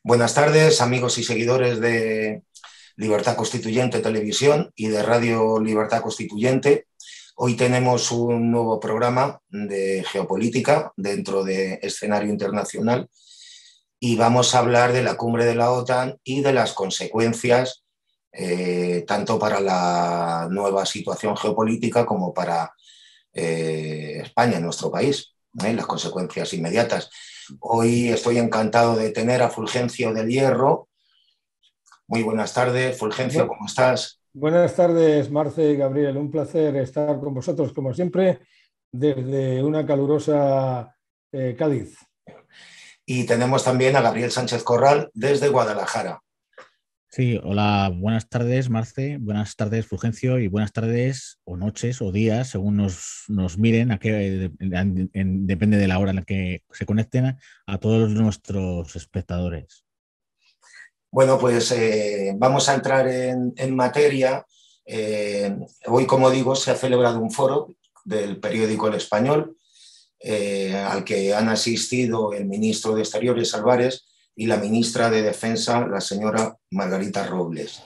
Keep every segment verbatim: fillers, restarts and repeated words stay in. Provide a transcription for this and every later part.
Buenas tardes, amigos y seguidores de Libertad Constituyente Televisión y de Radio Libertad Constituyente. Hoy tenemos un nuevo programa de geopolítica dentro de escenario internacional y vamos a hablar de la cumbre de la OTAN y de las consecuencias eh, tanto para la nueva situación geopolítica como para eh, España, nuestro país, ¿eh? Las consecuencias inmediatas. Hoy estoy encantado de tener a Fulgencio del Hierro. Muy buenas tardes, Fulgencio, ¿cómo estás? Buenas tardes, Marce y Gabriel. Un placer estar con vosotros, como siempre, desde una calurosa eh, Cádiz. Y tenemos también a Gabriel Sánchez Corral desde Guadalajara. Sí, hola, buenas tardes, Marce, buenas tardes, Fulgencio, y buenas tardes o noches o días, según nos, nos miren, a qué, en, en, depende de la hora en la que se conecten, a todos nuestros espectadores. Bueno, pues eh, vamos a entrar en, en materia. Eh, hoy, como digo, se ha celebrado un foro del periódico El Español, eh, al que han asistido el ministro de Exteriores, Álvarez, y la ministra de Defensa, la señora Margarita Robles.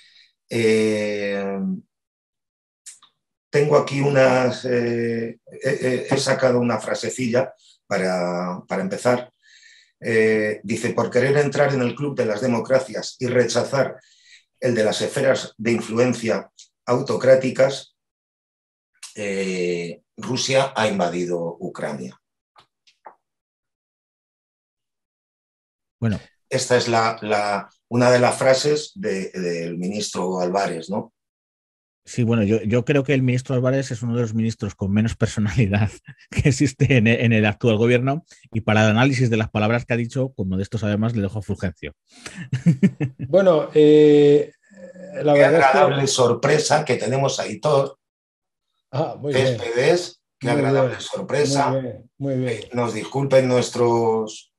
Eh, tengo aquí unas... Eh, he, he sacado una frasecilla para, para empezar. Eh, dice, por querer entrar en el club de las democracias y rechazar el de las esferas de influencia autocráticas, eh, Rusia ha invadido Ucrania. Bueno. Esta es la, la, una de las frases de, del ministro Álvarez, ¿no? Sí, bueno, yo, yo creo que el ministro Álvarez es uno de los ministros con menos personalidad que existe en el, en el actual gobierno, y para el análisis de las palabras que ha dicho, como de estos además, le dejo a Fulgencio. Bueno, eh, la qué verdad agradable es que... sorpresa que tenemos a Aitor Ah, muy Céspedes, qué muy agradable bien, sorpresa. Muy bien, muy bien. Eh, nos disculpen nuestros,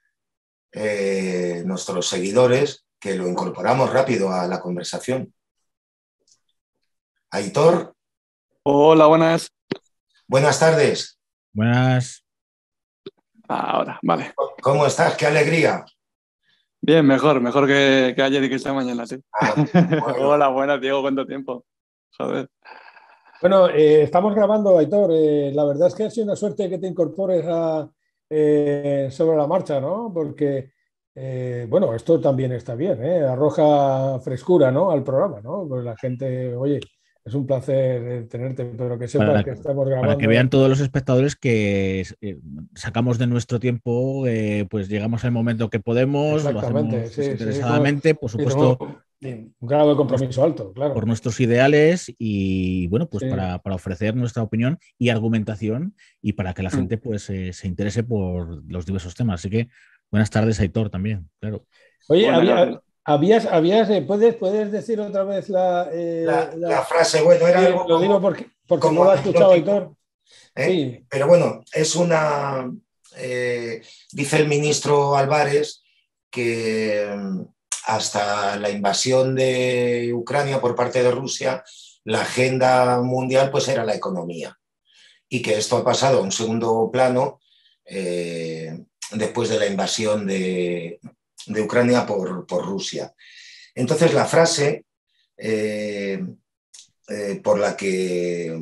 eh, nuestros seguidores que lo incorporamos rápido a la conversación. Aitor. Hola, buenas. Buenas tardes. Buenas. Ahora, vale. ¿Cómo estás? ¡Qué alegría! Bien, mejor, mejor que, que ayer y que esta mañana, sí. Ah, bueno. Hola, buenas, Diego, ¿cuánto tiempo? Joder. Bueno, eh, estamos grabando, Aitor. Eh, la verdad es que ha sido una suerte que te incorpores a, eh, sobre la marcha, ¿no? Porque, eh, bueno, esto también está bien, ¿eh? Arroja frescura, ¿no?, al programa, ¿no? Pues la gente, oye, es un placer tenerte, pero que sepas Para, que estamos grabando. para que vean todos los espectadores que eh, sacamos de nuestro tiempo, eh, pues llegamos al momento que podemos, lo hacemos sí, desinteresadamente, sí, sí, por supuesto, un grado de compromiso alto, claro. Por nuestros ideales y, bueno, pues Sí. para, para ofrecer nuestra opinión y argumentación y para que la gente pues eh, se interese por los diversos temas. Así que buenas tardes, Aitor, también, claro. Oye, Buenas, había, Gabriel. habías, habías eh, ¿puedes, ¿puedes decir otra vez la, eh, La, la... la frase? Bueno, era Sí, algo lo como, digo porque, porque como no lo ha escuchado, anecdótico, Aitor. ¿eh? Sí. Pero bueno, es una... Eh, dice el ministro Álvarez que hasta la invasión de Ucrania por parte de Rusia, la agenda mundial pues era la economía, y que esto ha pasado a un segundo plano eh, después de la invasión de, de Ucrania por, por Rusia. Entonces la frase eh, eh, por la que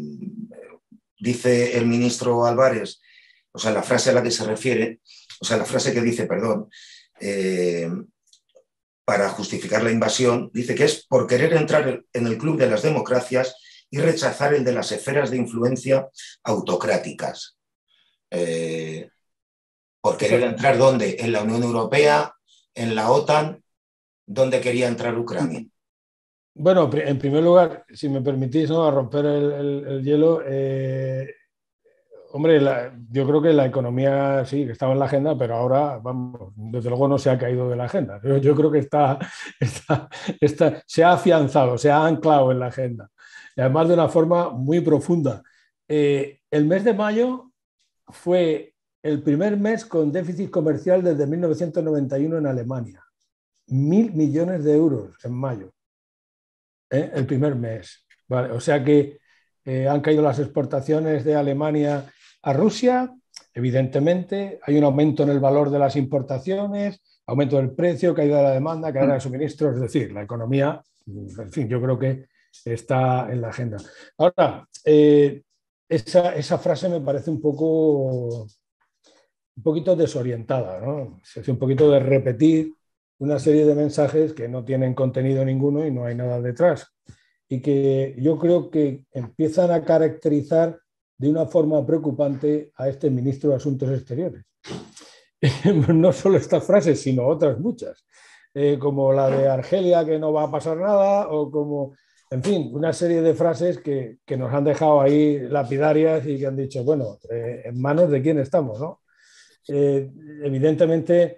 dice el ministro Álvarez, o sea, la frase a la que se refiere, o sea, la frase que dice, perdón, eh, para justificar la invasión, dice que es por querer entrar en el club de las democracias y rechazar el de las esferas de influencia autocráticas. Eh, por querer entrar, ¿dónde? En la Unión Europea, en la OTAN, ¿dónde quería entrar Ucrania? Bueno, en primer lugar, si me permitís, ¿no?, a romper el, el, el hielo, eh, hombre, la, yo creo que la economía sí, estaba en la agenda, pero ahora, vamos, desde luego no se ha caído de la agenda. Yo, yo creo que está, está, está, se ha afianzado, se ha anclado en la agenda, y además de una forma muy profunda. Eh, el mes de mayo fue el primer mes con déficit comercial desde mil novecientos noventa y uno en Alemania. Mil millones de euros en mayo. ¿Eh? El primer mes. Vale, o sea que eh, han caído las exportaciones de Alemania a Rusia, evidentemente. Hay un aumento en el valor de las importaciones, aumento del precio, caída de la demanda, caída de suministros, es decir, la economía, en fin, yo creo que está en la agenda. Ahora, eh, esa, esa frase me parece un poco, un poquito desorientada, ¿no? Se hace un poquito de repetir una serie de mensajes que no tienen contenido ninguno y no hay nada detrás. Y que yo creo que empiezan a caracterizar de una forma preocupante a este ministro de Asuntos Exteriores. No solo estas frases, sino otras muchas, eh, como la de Argelia, que no va a pasar nada, o como, en fin, una serie de frases que, que nos han dejado ahí lapidarias y que han dicho, bueno, eh, ¿en manos de quién estamos, no? Eh, evidentemente,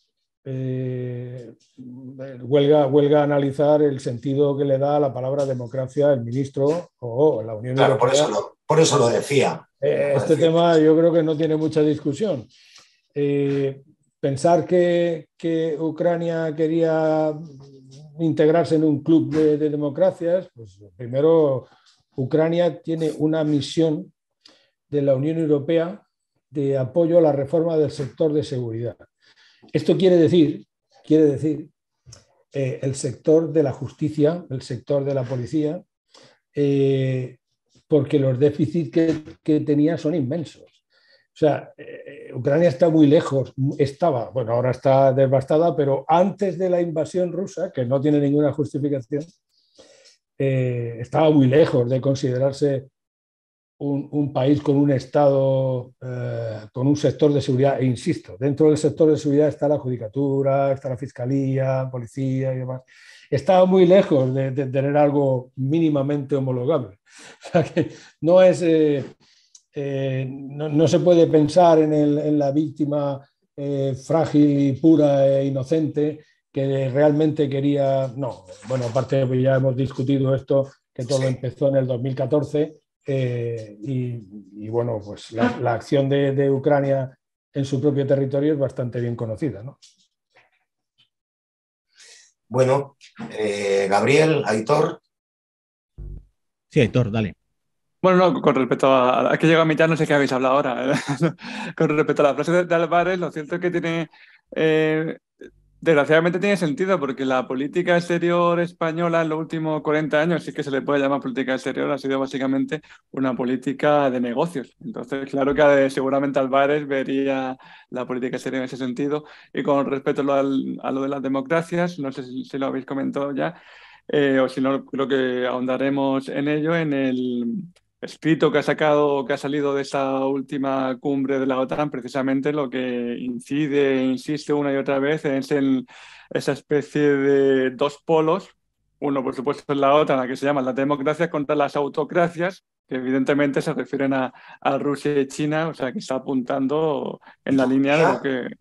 eh, huelga, huelga analizar el sentido que le da a la palabra democracia el ministro o la Unión Claro, Europea. por eso lo, por eso lo decía. Eh, este decía. tema yo creo que no tiene mucha discusión. Eh, pensar que, que Ucrania quería integrarse en un club de, de democracias, pues primero Ucrania tiene una misión de la Unión Europea de apoyo a la reforma del sector de seguridad. Esto quiere decir, quiere decir eh, el sector de la justicia, el sector de la policía, eh, porque los déficits que, que tenía son inmensos. O sea, eh, Ucrania está muy lejos, estaba, bueno, ahora está devastada, pero antes de la invasión rusa, que no tiene ninguna justificación, eh, estaba muy lejos de considerarse un, un país con un Estado, eh, con un sector de seguridad. E insisto, dentro del sector de seguridad está la judicatura, está la fiscalía, policía y demás. Estaba muy lejos de, de tener algo mínimamente homologable. O sea que no es... Eh, Eh, no, no se puede pensar en, el, en la víctima eh, frágil y pura e inocente que realmente quería. No, bueno, aparte ya hemos discutido esto, que todo Sí. empezó en el dos mil catorce eh, y, y bueno, pues la, la acción de, de Ucrania en su propio territorio es bastante bien conocida, ¿no? Bueno, eh, Gabriel, Aitor. Sí, Aitor, dale. Bueno, no, con respecto a... Es que llega a mitad, no sé qué habéis hablado ahora. Con respecto a la frase de, de Álvarez, lo cierto es que tiene... Eh, desgraciadamente tiene sentido, porque la política exterior española en los últimos cuarenta años, sí que se le puede llamar política exterior, ha sido básicamente una política de negocios. Entonces, claro que eh, seguramente Álvarez vería la política exterior en ese sentido. Y con respecto a lo, al- a lo de las democracias, no sé si, si lo habéis comentado ya, eh, o si no, creo que ahondaremos en ello en el escrito que ha sacado, que ha salido de esa última cumbre de la OTAN. Precisamente lo que incide e insiste una y otra vez es en esa especie de dos polos. Uno, por supuesto, es la OTAN, la que se llama las democracias contra las autocracias, que evidentemente se refieren a, a Rusia y China, o sea, que está apuntando en la línea de lo que...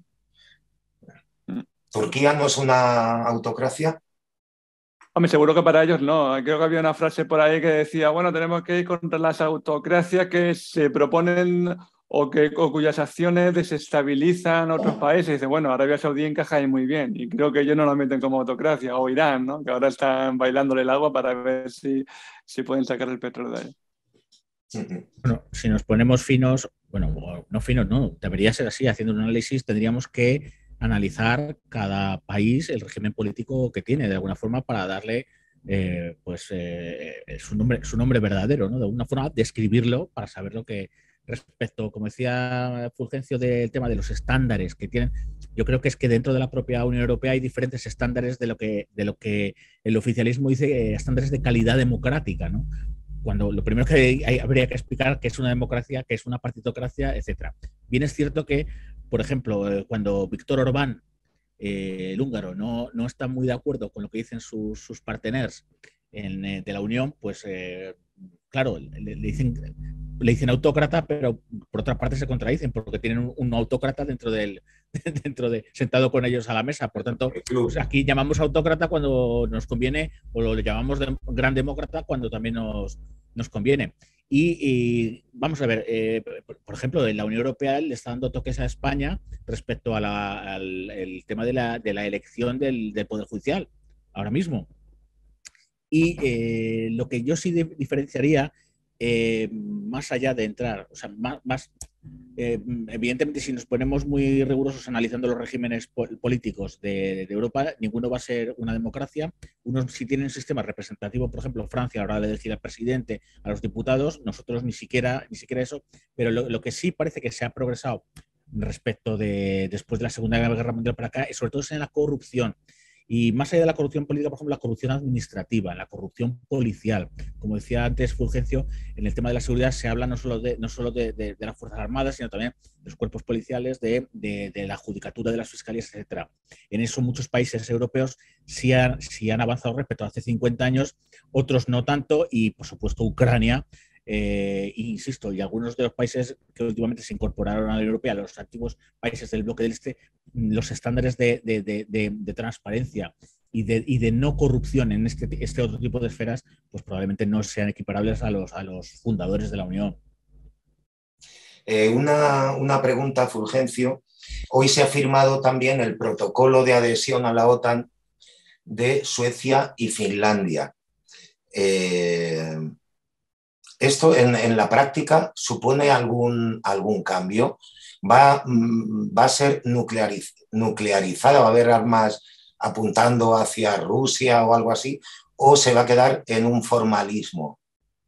¿Turquía no es una autocracia? Hombre, seguro que para ellos no. Creo que había una frase por ahí que decía, bueno, tenemos que ir contra las autocracias que se proponen o, que, o cuyas acciones desestabilizan otros países. Y dice, bueno, Arabia Saudí encaja ahí muy bien. Y creo que ellos no lo meten como autocracia. O Irán, ¿no? Que ahora están bailándole el agua para ver si, si pueden sacar el petróleo de ahí. Bueno, si nos ponemos finos, bueno, no finos, no, debería ser así. Haciendo un análisis tendríamos que analizar cada país, el régimen político que tiene, de alguna forma, para darle eh, pues eh, su nombre, su nombre verdadero, ¿no? De alguna forma describirlo para saber lo que respecto, como decía Fulgencio, del tema de los estándares que tienen. Yo creo que es que dentro de la propia Unión Europea hay diferentes estándares de lo que, de lo que el oficialismo dice, eh, estándares de calidad democrática, ¿no? Cuando lo primero que hay, habría que explicar qué es una democracia, qué es una partitocracia, etcétera. Bien es cierto que, por ejemplo, eh, cuando Víctor Orbán, eh, el húngaro, no, no está muy de acuerdo con lo que dicen sus, sus parteners en, eh, de la Unión, pues eh, claro, le, le, dicen, le dicen autócrata, pero por otra parte se contradicen porque tienen un, un autócrata dentro del, dentro de, sentado con ellos a la mesa. Por tanto, pues aquí llamamos autócrata cuando nos conviene o lo llamamos de, gran demócrata cuando también nos, nos conviene. Y, y vamos a ver, eh, por ejemplo, en la Unión Europea le está dando toques a España respecto a la, al el tema de la, de la elección del, del Poder Judicial, ahora mismo. Y eh, lo que yo sí de, diferenciaría, eh, más allá de entrar, o sea, más, más Eh, evidentemente, si nos ponemos muy rigurosos analizando los regímenes po políticos de, de Europa, ninguno va a ser una democracia. Unos sí tienen un sistema representativo, por ejemplo, Francia a la hora de elegir al presidente, a los diputados, nosotros ni siquiera, ni siquiera eso, pero lo, lo que sí parece que se ha progresado respecto de después de la Segunda Guerra Mundial para acá, sobre todo es en la corrupción. Y más allá de la corrupción política, por ejemplo, la corrupción administrativa, la corrupción policial. Como decía antes Fulgencio, en el tema de la seguridad se habla no solo de, no solo de, de, de las Fuerzas Armadas, sino también de los cuerpos policiales, de, de, de la judicatura de las fiscalías, etcétera. En eso muchos países europeos sí han, sí han avanzado respecto a hace cincuenta años, otros no tanto, y por supuesto Ucrania. Eh, insisto, y algunos de los países que últimamente se incorporaron a la Unión Europea, los antiguos países del bloque del Este, los estándares de, de, de, de, de transparencia y de, y de no corrupción en este, este otro tipo de esferas, pues probablemente no sean equiparables a los, a los fundadores de la Unión. Eh, una, una pregunta, Fulgencio. Hoy se ha firmado también el protocolo de adhesión a la OTAN de Suecia y Finlandia. Eh, ¿Esto en, en la práctica supone algún, algún cambio? ¿Va, va a ser nucleariz, nuclearizada? ¿Va a haber armas apuntando hacia Rusia o algo así? ¿O se va a quedar en un formalismo?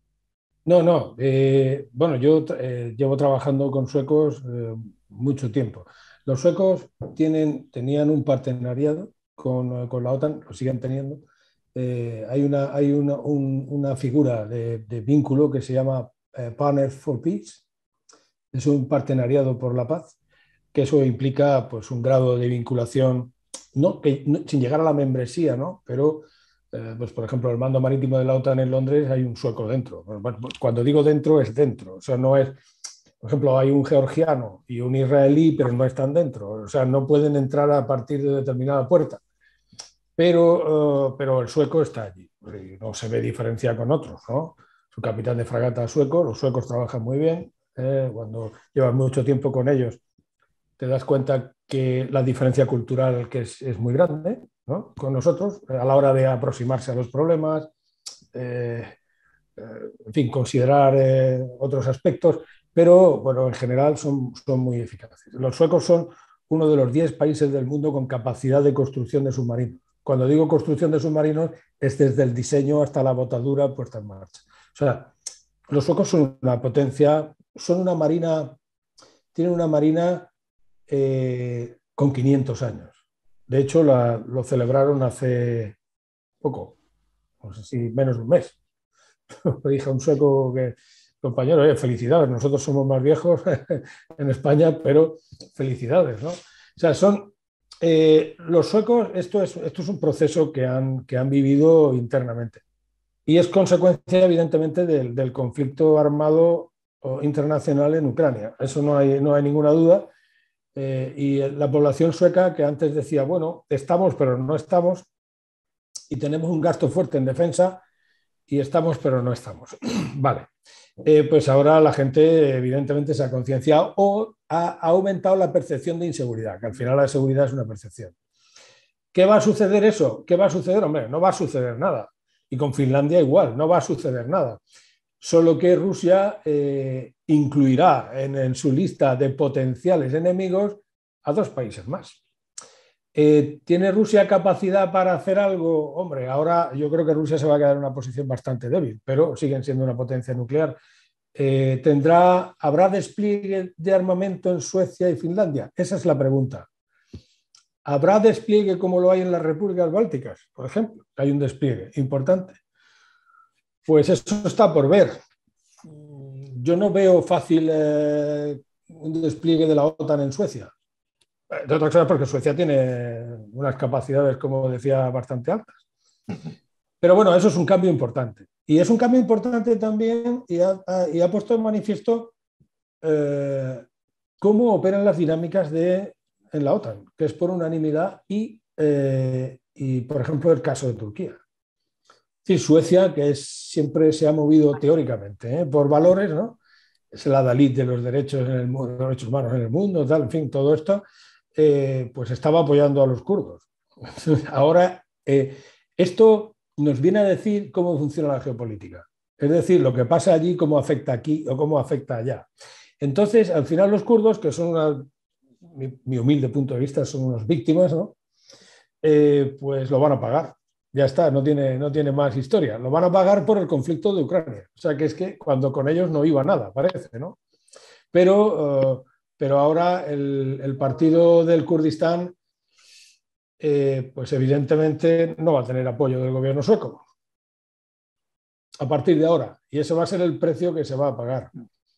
No, no. Eh, bueno, yo eh, llevo trabajando con suecos eh, mucho tiempo. Los suecos tienen, tenían un partenariado con, con la OTAN, lo siguen teniendo. Eh, hay una, hay una, un, una figura de, de vínculo que se llama eh, Partners for Peace. Es un partenariado por la paz, que eso implica pues, un grado de vinculación, no, que, no, sin llegar a la membresía, ¿no? Pero, eh, pues, por ejemplo, el mando marítimo de la OTAN en Londres hay un sueco dentro. Cuando digo dentro, es dentro. O sea, no es, por ejemplo, hay un georgiano y un israelí, pero no están dentro. O sea, no pueden entrar a partir de determinada puerta. Pero, uh, pero el sueco está allí. No se ve diferencia con otros, ¿no? Su capitán de fragata es sueco, los suecos trabajan muy bien. Eh, cuando llevas mucho tiempo con ellos, te das cuenta que la diferencia cultural que es, es muy grande, ¿no? Con nosotros, a la hora de aproximarse a los problemas, eh, eh, en fin, considerar eh, otros aspectos, pero bueno, en general son, son muy eficaces. Los suecos son uno de los diez países del mundo con capacidad de construcción de submarinos. Cuando digo construcción de submarinos, es desde el diseño hasta la botadura puesta en marcha. O sea, los suecos son una potencia, son una marina, tienen una marina eh, con quinientos años. De hecho, la, lo celebraron hace poco, no sé si menos de un mes. Le dije a un sueco que, compañero, eh, felicidades, nosotros somos más viejos en España, pero felicidades, ¿no? O sea, son eh, los suecos, esto es, esto es un proceso que han, que han vivido internamente y es consecuencia, evidentemente, del, del conflicto armado internacional en Ucrania. Eso no hay, no hay ninguna duda. Eh, y la población sueca, que antes decía, bueno, estamos, pero no estamos, y tenemos un gasto fuerte en defensa, y estamos, pero no estamos. Vale. Eh, pues ahora la gente, evidentemente, se ha concienciado o ha, ha aumentado la percepción de inseguridad, que al final la seguridad es una percepción. ¿Qué va a suceder eso? ¿Qué va a suceder? Hombre, no va a suceder nada. Y con Finlandia igual, no va a suceder nada. Solo que Rusia eh, incluirá en, en su lista de potenciales enemigos a dos países más. Eh, ¿Tiene Rusia capacidad para hacer algo? Hombre, ahora yo creo que Rusia se va a quedar en una posición bastante débil, pero siguen siendo una potencia nuclear. Eh, ¿tendrá, ¿Habrá despliegue de armamento en Suecia y Finlandia? Esa es la pregunta. ¿Habrá despliegue como lo hay en las repúblicas bálticas, por ejemplo? Hay un despliegue importante. Pues eso está por ver. Yo no veo fácil eh, un despliegue de la OTAN en Suecia. De otras cosas, porque Suecia tiene unas capacidades, como decía, bastante altas. Pero bueno, eso es un cambio importante. Y es un cambio importante también, y ha, y ha puesto en manifiesto eh, cómo operan las dinámicas de, en la OTAN, que es por unanimidad y, eh, y por ejemplo, el caso de Turquía. Sí, Suecia, que es, siempre se ha movido teóricamente ¿eh? por valores, ¿no? Es la Dalit de los derechos, en el mundo, los derechos humanos en el mundo, tal, en fin, todo esto, eh, pues estaba apoyando a los kurdos. Ahora, eh, esto nos viene a decir cómo funciona la geopolítica. Es decir, lo que pasa allí, cómo afecta aquí o cómo afecta allá. Entonces, al final los kurdos, que son una, mi, mi humilde punto de vista, son unas víctimas, ¿no? Eh, pues lo van a pagar. Ya está, no tiene, no tiene más historia. Lo van a pagar por el conflicto de Ucrania. O sea, que es que cuando con ellos no iba nada, parece, ¿no? Pero, uh, pero ahora el, el partido del Kurdistán, eh, pues evidentemente no va a tener apoyo del gobierno sueco a partir de ahora. Y ese va a ser el precio que se va a pagar.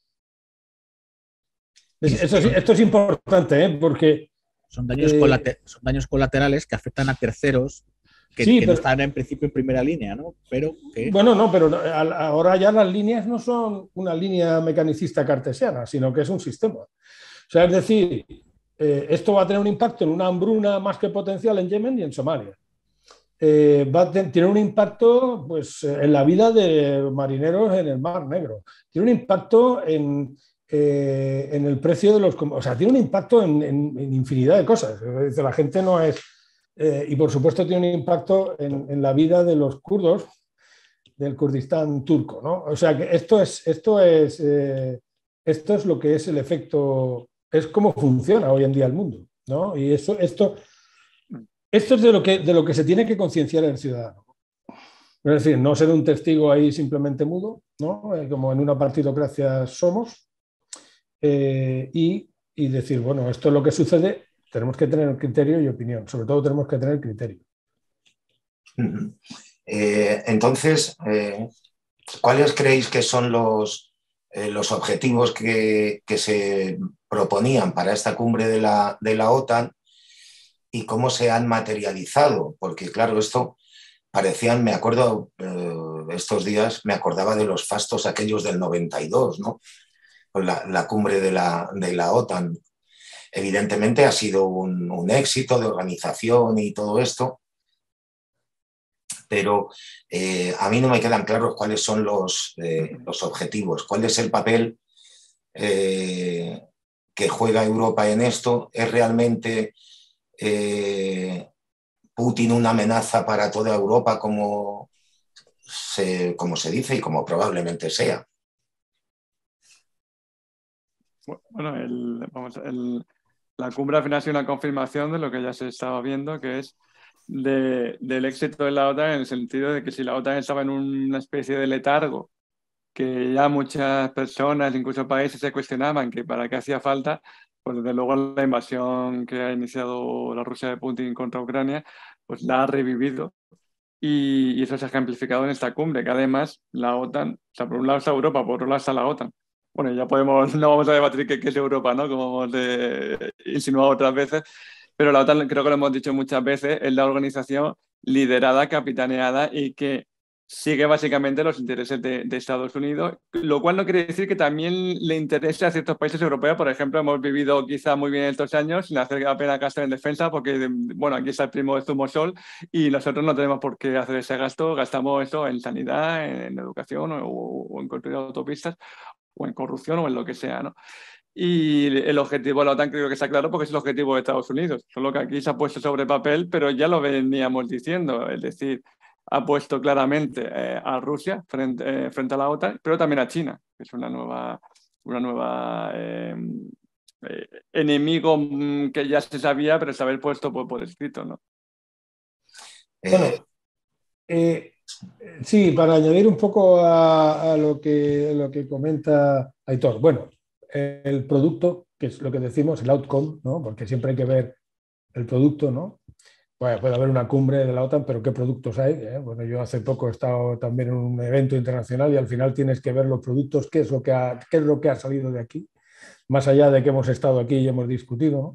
Esto es, esto es importante, ¿eh? Porque... Son daños, eh, colate son daños colaterales que afectan a terceros que, sí, que pero, no están en principio en primera línea, ¿no? Pero que... Bueno, no, pero ahora ya las líneas no son una línea mecanicista cartesiana, sino que es un sistema. O sea, es decir, eh, esto va a tener un impacto en una hambruna más que potencial en Yemen y en Somalia. Eh, va a tener un impacto, pues, en la vida de marineros en el Mar Negro. Tiene un impacto en, eh, en el precio de los... O sea, tiene un impacto en, en, en infinidad de cosas. La gente no es... Eh, y por supuesto tiene un impacto en, en la vida de los kurdos del Kurdistán turco, ¿no? O sea que esto es, esto es, eh, esto es lo que es el efecto, es cómo funciona hoy en día el mundo, ¿no? Y eso, esto, esto es de lo que, de lo que se tiene que concienciar el ciudadano. Es decir, no ser un testigo ahí simplemente mudo, ¿no? Eh, como en una partidocracia somos, eh, y, y decir, bueno, esto es lo que sucede. Tenemos que tener criterio y opinión. Sobre todo tenemos que tener criterio. Eh, entonces, eh, ¿cuáles creéis que son los, eh, los objetivos que, que se proponían para esta cumbre de la, de la OTAN y cómo se han materializado? Porque, claro, esto parecían, me acuerdo, eh, estos días me acordaba de los fastos aquellos del noventa y dos, ¿no? La, la cumbre de la, de la OTAN. Evidentemente ha sido un, un éxito de organización y todo esto, pero eh, a mí no me quedan claros cuáles son los, eh, los objetivos, cuál es el papel eh, que juega Europa en esto. ¿Es realmente eh, Putin una amenaza para toda Europa como se, como se dice y como probablemente sea? Bueno, el, vamos, el, la cumbre al final ha sido una confirmación de lo que ya se estaba viendo, que es de, del éxito de la OTAN en el sentido de que si la OTAN estaba en una especie de letargo, que ya muchas personas, incluso países, se cuestionaban que para qué hacía falta, pues desde luego la invasión que ha iniciado la Rusia de Putin contra Ucrania, pues la ha revivido. Y, y eso se ha ejemplificado en esta cumbre, que además la OTAN, o sea, por un lado está Europa, por otro lado está la OTAN. Bueno, ya podemos, no vamos a debatir qué, qué es Europa, ¿no? Como hemos eh, insinuado otras veces, pero la OTAN, creo que lo hemos dicho muchas veces, es la organización liderada, capitaneada y que sigue básicamente los intereses de, de Estados Unidos, lo cual no quiere decir que también le interese a ciertos países europeos. Por ejemplo, hemos vivido quizá muy bien estos años sin hacer apenas gasto en defensa, porque, bueno, aquí está el primo de Zumosol y nosotros no tenemos por qué hacer ese gasto, gastamos eso en sanidad, en educación o, o en construir autopistas, o en corrupción o en lo que sea, ¿no? Y el objetivo de la OTAN creo que está claro porque es el objetivo de Estados Unidos, solo que aquí se ha puesto sobre papel, pero ya lo veníamos diciendo, es decir, ha puesto claramente eh, a Rusia frente, eh, frente a la OTAN, pero también a China, que es una nueva, una nueva eh, eh, enemigo que ya se sabía, pero se había puesto por, por escrito, ¿no? Bueno, eh, sí, para añadir un poco a, a, lo, que, a lo que comenta Aitor. Bueno, el producto, que es lo que decimos, el outcome, ¿no? Porque siempre hay que ver el producto, ¿no? Bueno, puede haber una cumbre de la OTAN, pero ¿qué productos hay? ¿Eh? Bueno, yo hace poco he estado también en un evento internacional y al final tienes que ver los productos, qué es lo que ha, qué es lo que ha salido de aquí, más allá de que hemos estado aquí y hemos discutido, ¿no?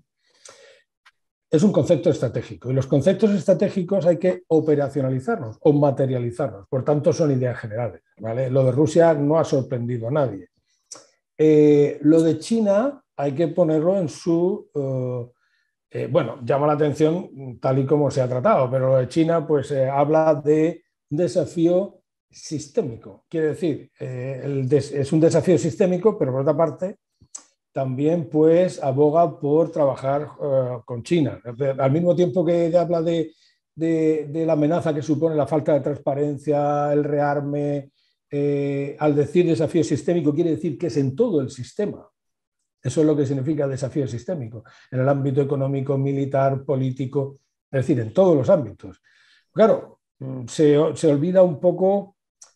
Es un concepto estratégico y los conceptos estratégicos hay que operacionalizarlos o materializarlos, por tanto son ideas generales, ¿vale? Lo de Rusia no ha sorprendido a nadie. Eh, lo de China hay que ponerlo en su... Uh, eh, bueno, llama la atención tal y como se ha tratado, pero lo de China pues eh, habla de un desafío sistémico. Quiere decir, eh, el des, es un desafío sistémico, pero por otra parte también pues aboga por trabajar uh, con China. Al mismo tiempo que habla de, de, de la amenaza que supone la falta de transparencia, el rearme, eh, al decir desafío sistémico quiere decir que es en todo el sistema. Eso es lo que significa desafío sistémico, en el ámbito económico, militar, político, es decir, en todos los ámbitos. Claro, se, se olvida un poco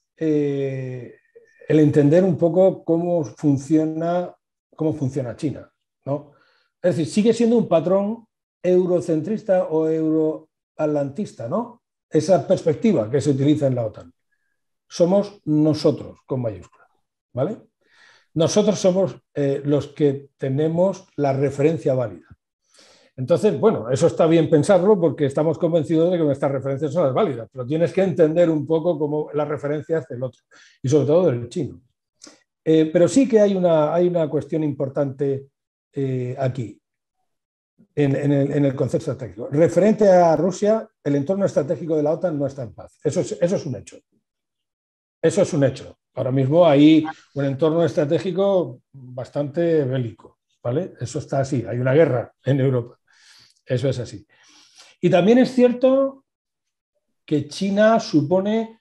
eh, el entender un poco cómo funciona, cómo funciona China, ¿no? Es decir, sigue siendo un patrón eurocentrista o euroatlantista, ¿no? Esa perspectiva que se utiliza en la OTAN. Somos nosotros, con mayúsculas, ¿vale? Nosotros somos eh, los que tenemos la referencia válida. Entonces, bueno, eso está bien pensarlo porque estamos convencidos de que nuestras referencias son las válidas, pero tienes que entender un poco cómo las referencias del otro y sobre todo del chino. Eh, pero sí que hay una, hay una cuestión importante eh, aquí, en, en, el, en el concepto estratégico. Referente a Rusia, el entorno estratégico de la OTAN no está en paz. Eso es, eso es un hecho. Eso es un hecho. Ahora mismo hay un entorno estratégico bastante bélico, ¿vale? Eso está así. Hay una guerra en Europa. Eso es así. Y también es cierto que China supone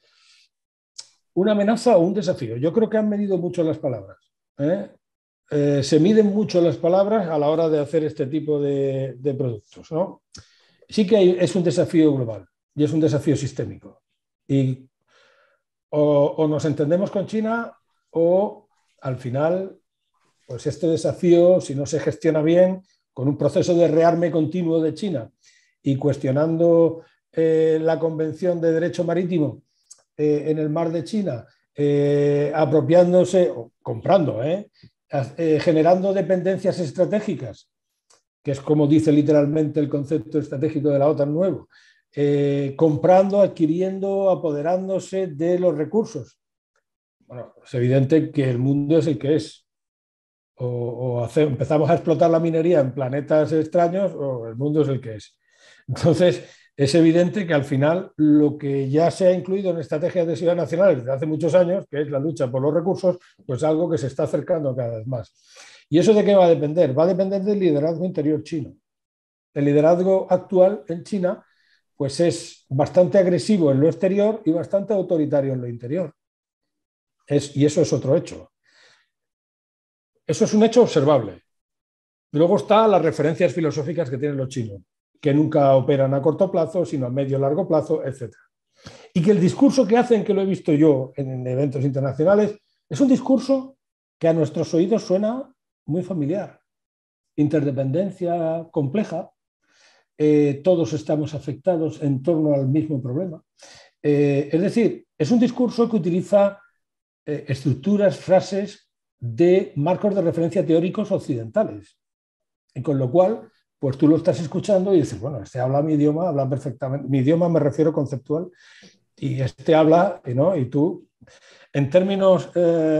una amenaza o un desafío. Yo creo que han medido mucho las palabras. ¿eh? Eh, se miden mucho las palabras a la hora de hacer este tipo de, de productos, ¿no? Sí que hay, es un desafío global y es un desafío sistémico. Y o, o nos entendemos con China o al final, pues este desafío, si no se gestiona bien, con un proceso de rearme continuo de China y cuestionando eh, la Convención de Derecho Marítimo eh, en el Mar de China, eh, apropiándose, o comprando, eh, eh, generando dependencias estratégicas, que es como dice literalmente el concepto estratégico de la OTAN nuevo, eh, comprando, adquiriendo, apoderándose de los recursos. Bueno, es evidente que el mundo es el que es. O, o hace, empezamos a explotar la minería en planetas extraños o el mundo es el que es. Entonces, es evidente que al final lo que ya se ha incluido en estrategias de seguridad nacionales desde hace muchos años, que es la lucha por los recursos, pues algo que se está acercando cada vez más. ¿Y eso de qué va a depender? Va a depender del liderazgo interior chino. El liderazgo actual en China pues es bastante agresivo en lo exterior y bastante autoritario en lo interior. Es, y eso es otro hecho. Eso es un hecho observable. Luego están las referencias filosóficas que tienen los chinos, que nunca operan a corto plazo, sino a medio y largo plazo, etcétera. Y que el discurso que hacen, que lo he visto yo en eventos internacionales, es un discurso que a nuestros oídos suena muy familiar. Interdependencia compleja, eh, todos estamos afectados en torno al mismo problema. Eh, es decir, es un discurso que utiliza eh, estructuras, frases de marcos de referencia teóricos occidentales. Y con lo cual, pues tú lo estás escuchando y dices, bueno, este habla mi idioma, habla perfectamente, mi idioma me refiero conceptual, y este habla, ¿no? Y tú, en términos eh,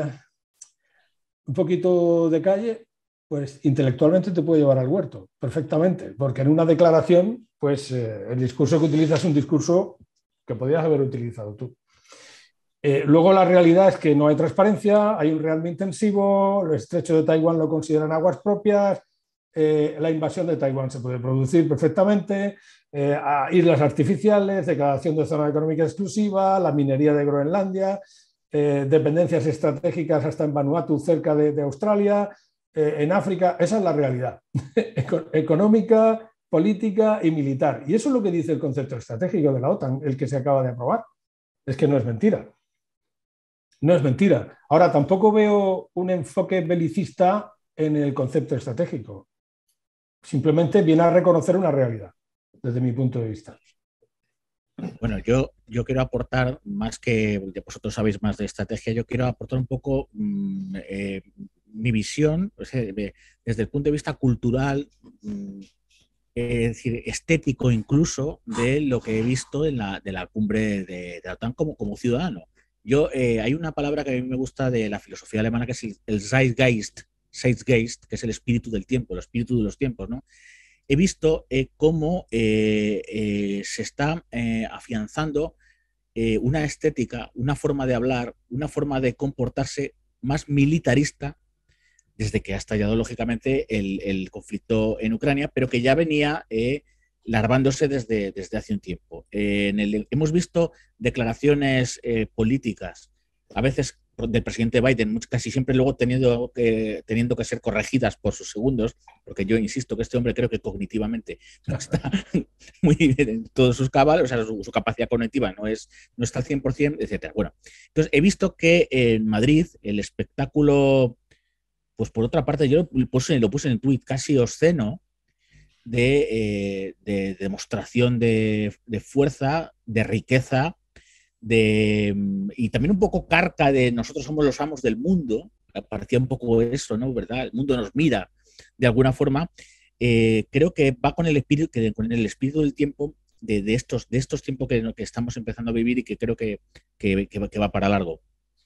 un poquito de calle, pues intelectualmente te puede llevar al huerto, perfectamente, porque en una declaración, pues eh, el discurso que utilizas es un discurso que podrías haber utilizado tú. Eh, luego la realidad es que no hay transparencia, hay un rearme intensivo, el estrecho de Taiwán lo consideran aguas propias, eh, la invasión de Taiwán se puede producir perfectamente, eh, a islas artificiales, declaración de zona económica exclusiva, la minería de Groenlandia, eh, dependencias estratégicas hasta en Vanuatu, cerca de, de Australia, eh, en África. Esa es la realidad económica, política y militar. Y eso es lo que dice el concepto estratégico de la OTAN, el que se acaba de aprobar. Es que no es mentira. No es mentira. Ahora, tampoco veo un enfoque belicista en el concepto estratégico. Simplemente viene a reconocer una realidad, desde mi punto de vista. Bueno, yo, yo quiero aportar, más que vosotros sabéis más de estrategia, yo quiero aportar un poco mmm, eh, mi visión, o sea, desde el punto de vista cultural, mmm, es decir, estético incluso, de lo que he visto en la, de la cumbre de, de la OTAN como, como ciudadano. Yo, eh, hay una palabra que a mí me gusta de la filosofía alemana que es el, el Zeitgeist, Zeitgeist, que es el espíritu del tiempo, el espíritu de los tiempos, ¿no? He visto eh, cómo eh, eh, se está eh, afianzando eh, una estética, una forma de hablar, una forma de comportarse más militarista desde que ha estallado, lógicamente, el, el conflicto en Ucrania, pero que ya venía eh, larvándose desde, desde hace un tiempo. Eh, en el, hemos visto declaraciones eh, políticas, a veces del presidente Biden, casi siempre luego teniendo, eh, teniendo que ser corregidas por sus segundos, porque yo insisto que este hombre creo que cognitivamente no está muy bien en todos sus cabales, o sea, su, su capacidad cognitiva no, es, no está al cien por ciento, etcétera. Bueno, entonces he visto que en Madrid el espectáculo, pues por otra parte, yo lo puse, lo puse en el tuit casi obsceno, de, eh, de demostración de, de fuerza, de riqueza, de, y también un poco carca de nosotros somos los amos del mundo, parecía un poco eso, ¿no? ¿Verdad? El mundo nos mira de alguna forma. Eh, creo que va con el espíritu, que, con el espíritu del tiempo, de, de, estos, de estos tiempos que, que estamos empezando a vivir y que creo que, que, que va para largo.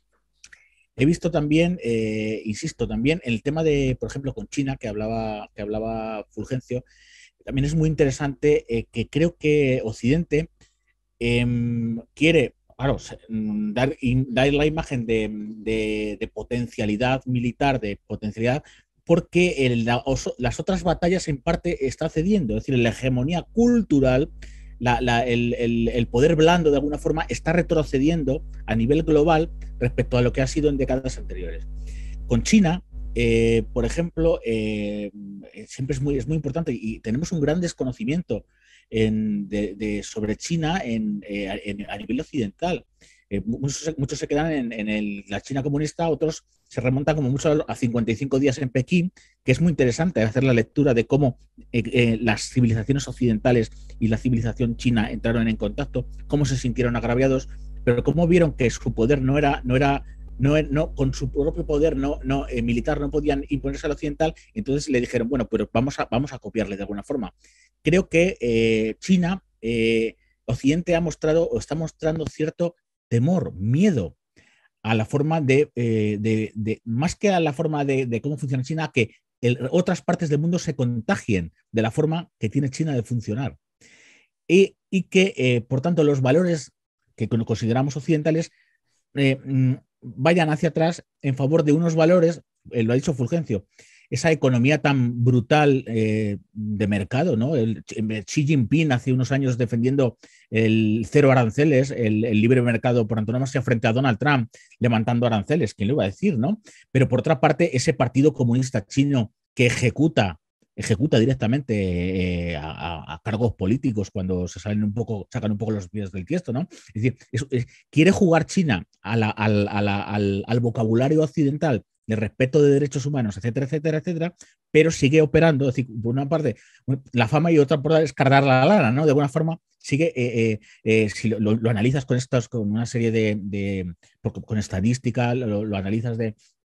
He visto también, eh, insisto, también el tema de, por ejemplo, con China, que hablaba, que hablaba Fulgencio, también es muy interesante, eh, que creo que Occidente eh, quiere, claro, dar, dar la imagen de, de, de potencialidad militar, de potencialidad, porque el, la, las otras batallas en parte está cediendo, es decir, la hegemonía cultural, la, la, el, el, el poder blando de alguna forma está retrocediendo a nivel global respecto a lo que ha sido en décadas anteriores. Con China, eh, por ejemplo, eh, siempre es muy, es muy importante y tenemos un gran desconocimiento en, de, de, sobre China en, eh, en, a nivel occidental. Eh, muchos, muchos se quedan en, en el, la China comunista, otros se remontan como mucho a cincuenta y cinco días en Pekín, que es muy interesante hacer la lectura de cómo eh, eh, las civilizaciones occidentales y la civilización china entraron en contacto, cómo se sintieron agraviados, pero cómo vieron que su poder no era, no era no, no, con su propio poder no, no, eh, militar no podían imponerse al occidental, entonces le dijeron, bueno, pero vamos a, vamos a copiarle de alguna forma. Creo que eh, China, eh, Occidente ha mostrado o está mostrando cierto temor, miedo a la forma de, eh, de, de más que a la forma de, de cómo funciona China, que el, otras partes del mundo se contagien de la forma que tiene China de funcionar. Y, y que, eh, por tanto, los valores que consideramos occidentales eh, vayan hacia atrás en favor de unos valores, eh, lo ha dicho Fulgencio, esa economía tan brutal eh, de mercado, ¿no? El, Xi Jinping hace unos años defendiendo el cero aranceles, el, el libre mercado por antonomasia frente a Donald Trump levantando aranceles, ¿quién lo iba a decir, no? Pero por otra parte, ese Partido Comunista Chino que ejecuta ejecuta directamente eh, a, a cargos políticos cuando se salen un poco, sacan un poco los pies del tiesto, ¿no? Es decir, es, es, quiere jugar China a la, a la, a la, al, al vocabulario occidental de respeto de derechos humanos, etcétera, etcétera, etcétera, pero sigue operando, es decir, por una parte la fama y otra por es cargar la lana, ¿no? De alguna forma sigue, eh, eh, eh, si lo, lo analizas con estas, con una serie de, de con estadística, lo, lo analizas de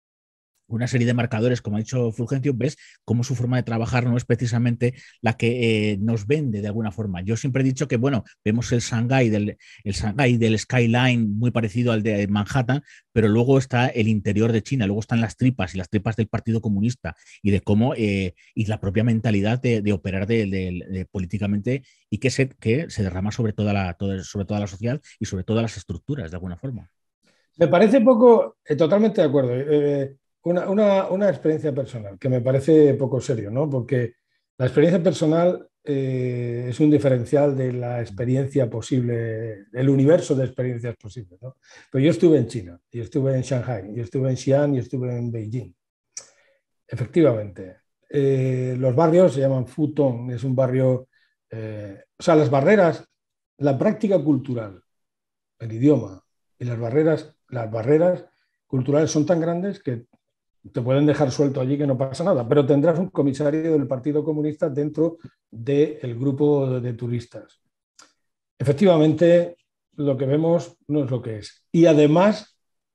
una serie de marcadores, como ha dicho Fulgencio, ves cómo su forma de trabajar no es precisamente la que eh, nos vende de alguna forma. Yo siempre he dicho que, bueno, vemos el Shanghái del, el Shanghái del Skyline muy parecido al de Manhattan, pero luego está el interior de China, luego están las tripas y las tripas del Partido Comunista y de cómo, eh, y la propia mentalidad de, de operar de, de, de políticamente y que se, que se derrama sobre toda, la, toda, sobre toda la sociedad y sobre todas las estructuras, de alguna forma. Me parece poco, eh, totalmente de acuerdo. Eh, Una, una, una experiencia personal que me parece poco serio, ¿no? Porque la experiencia personal eh, es un diferencial de la experiencia posible, del universo de experiencias posibles, ¿no? Pero yo estuve en China, y estuve en Shanghái, y estuve en Xi'an, y estuve en Beijing. Efectivamente, eh, los barrios se llaman Futong, es un barrio, eh, o sea, las barreras, la práctica cultural, el idioma y las barreras, las barreras culturales son tan grandes que te pueden dejar suelto allí que no pasa nada, pero tendrás un comisario del Partido Comunista dentro del grupo de, de turistas. Efectivamente, lo que vemos no es lo que es. Y además,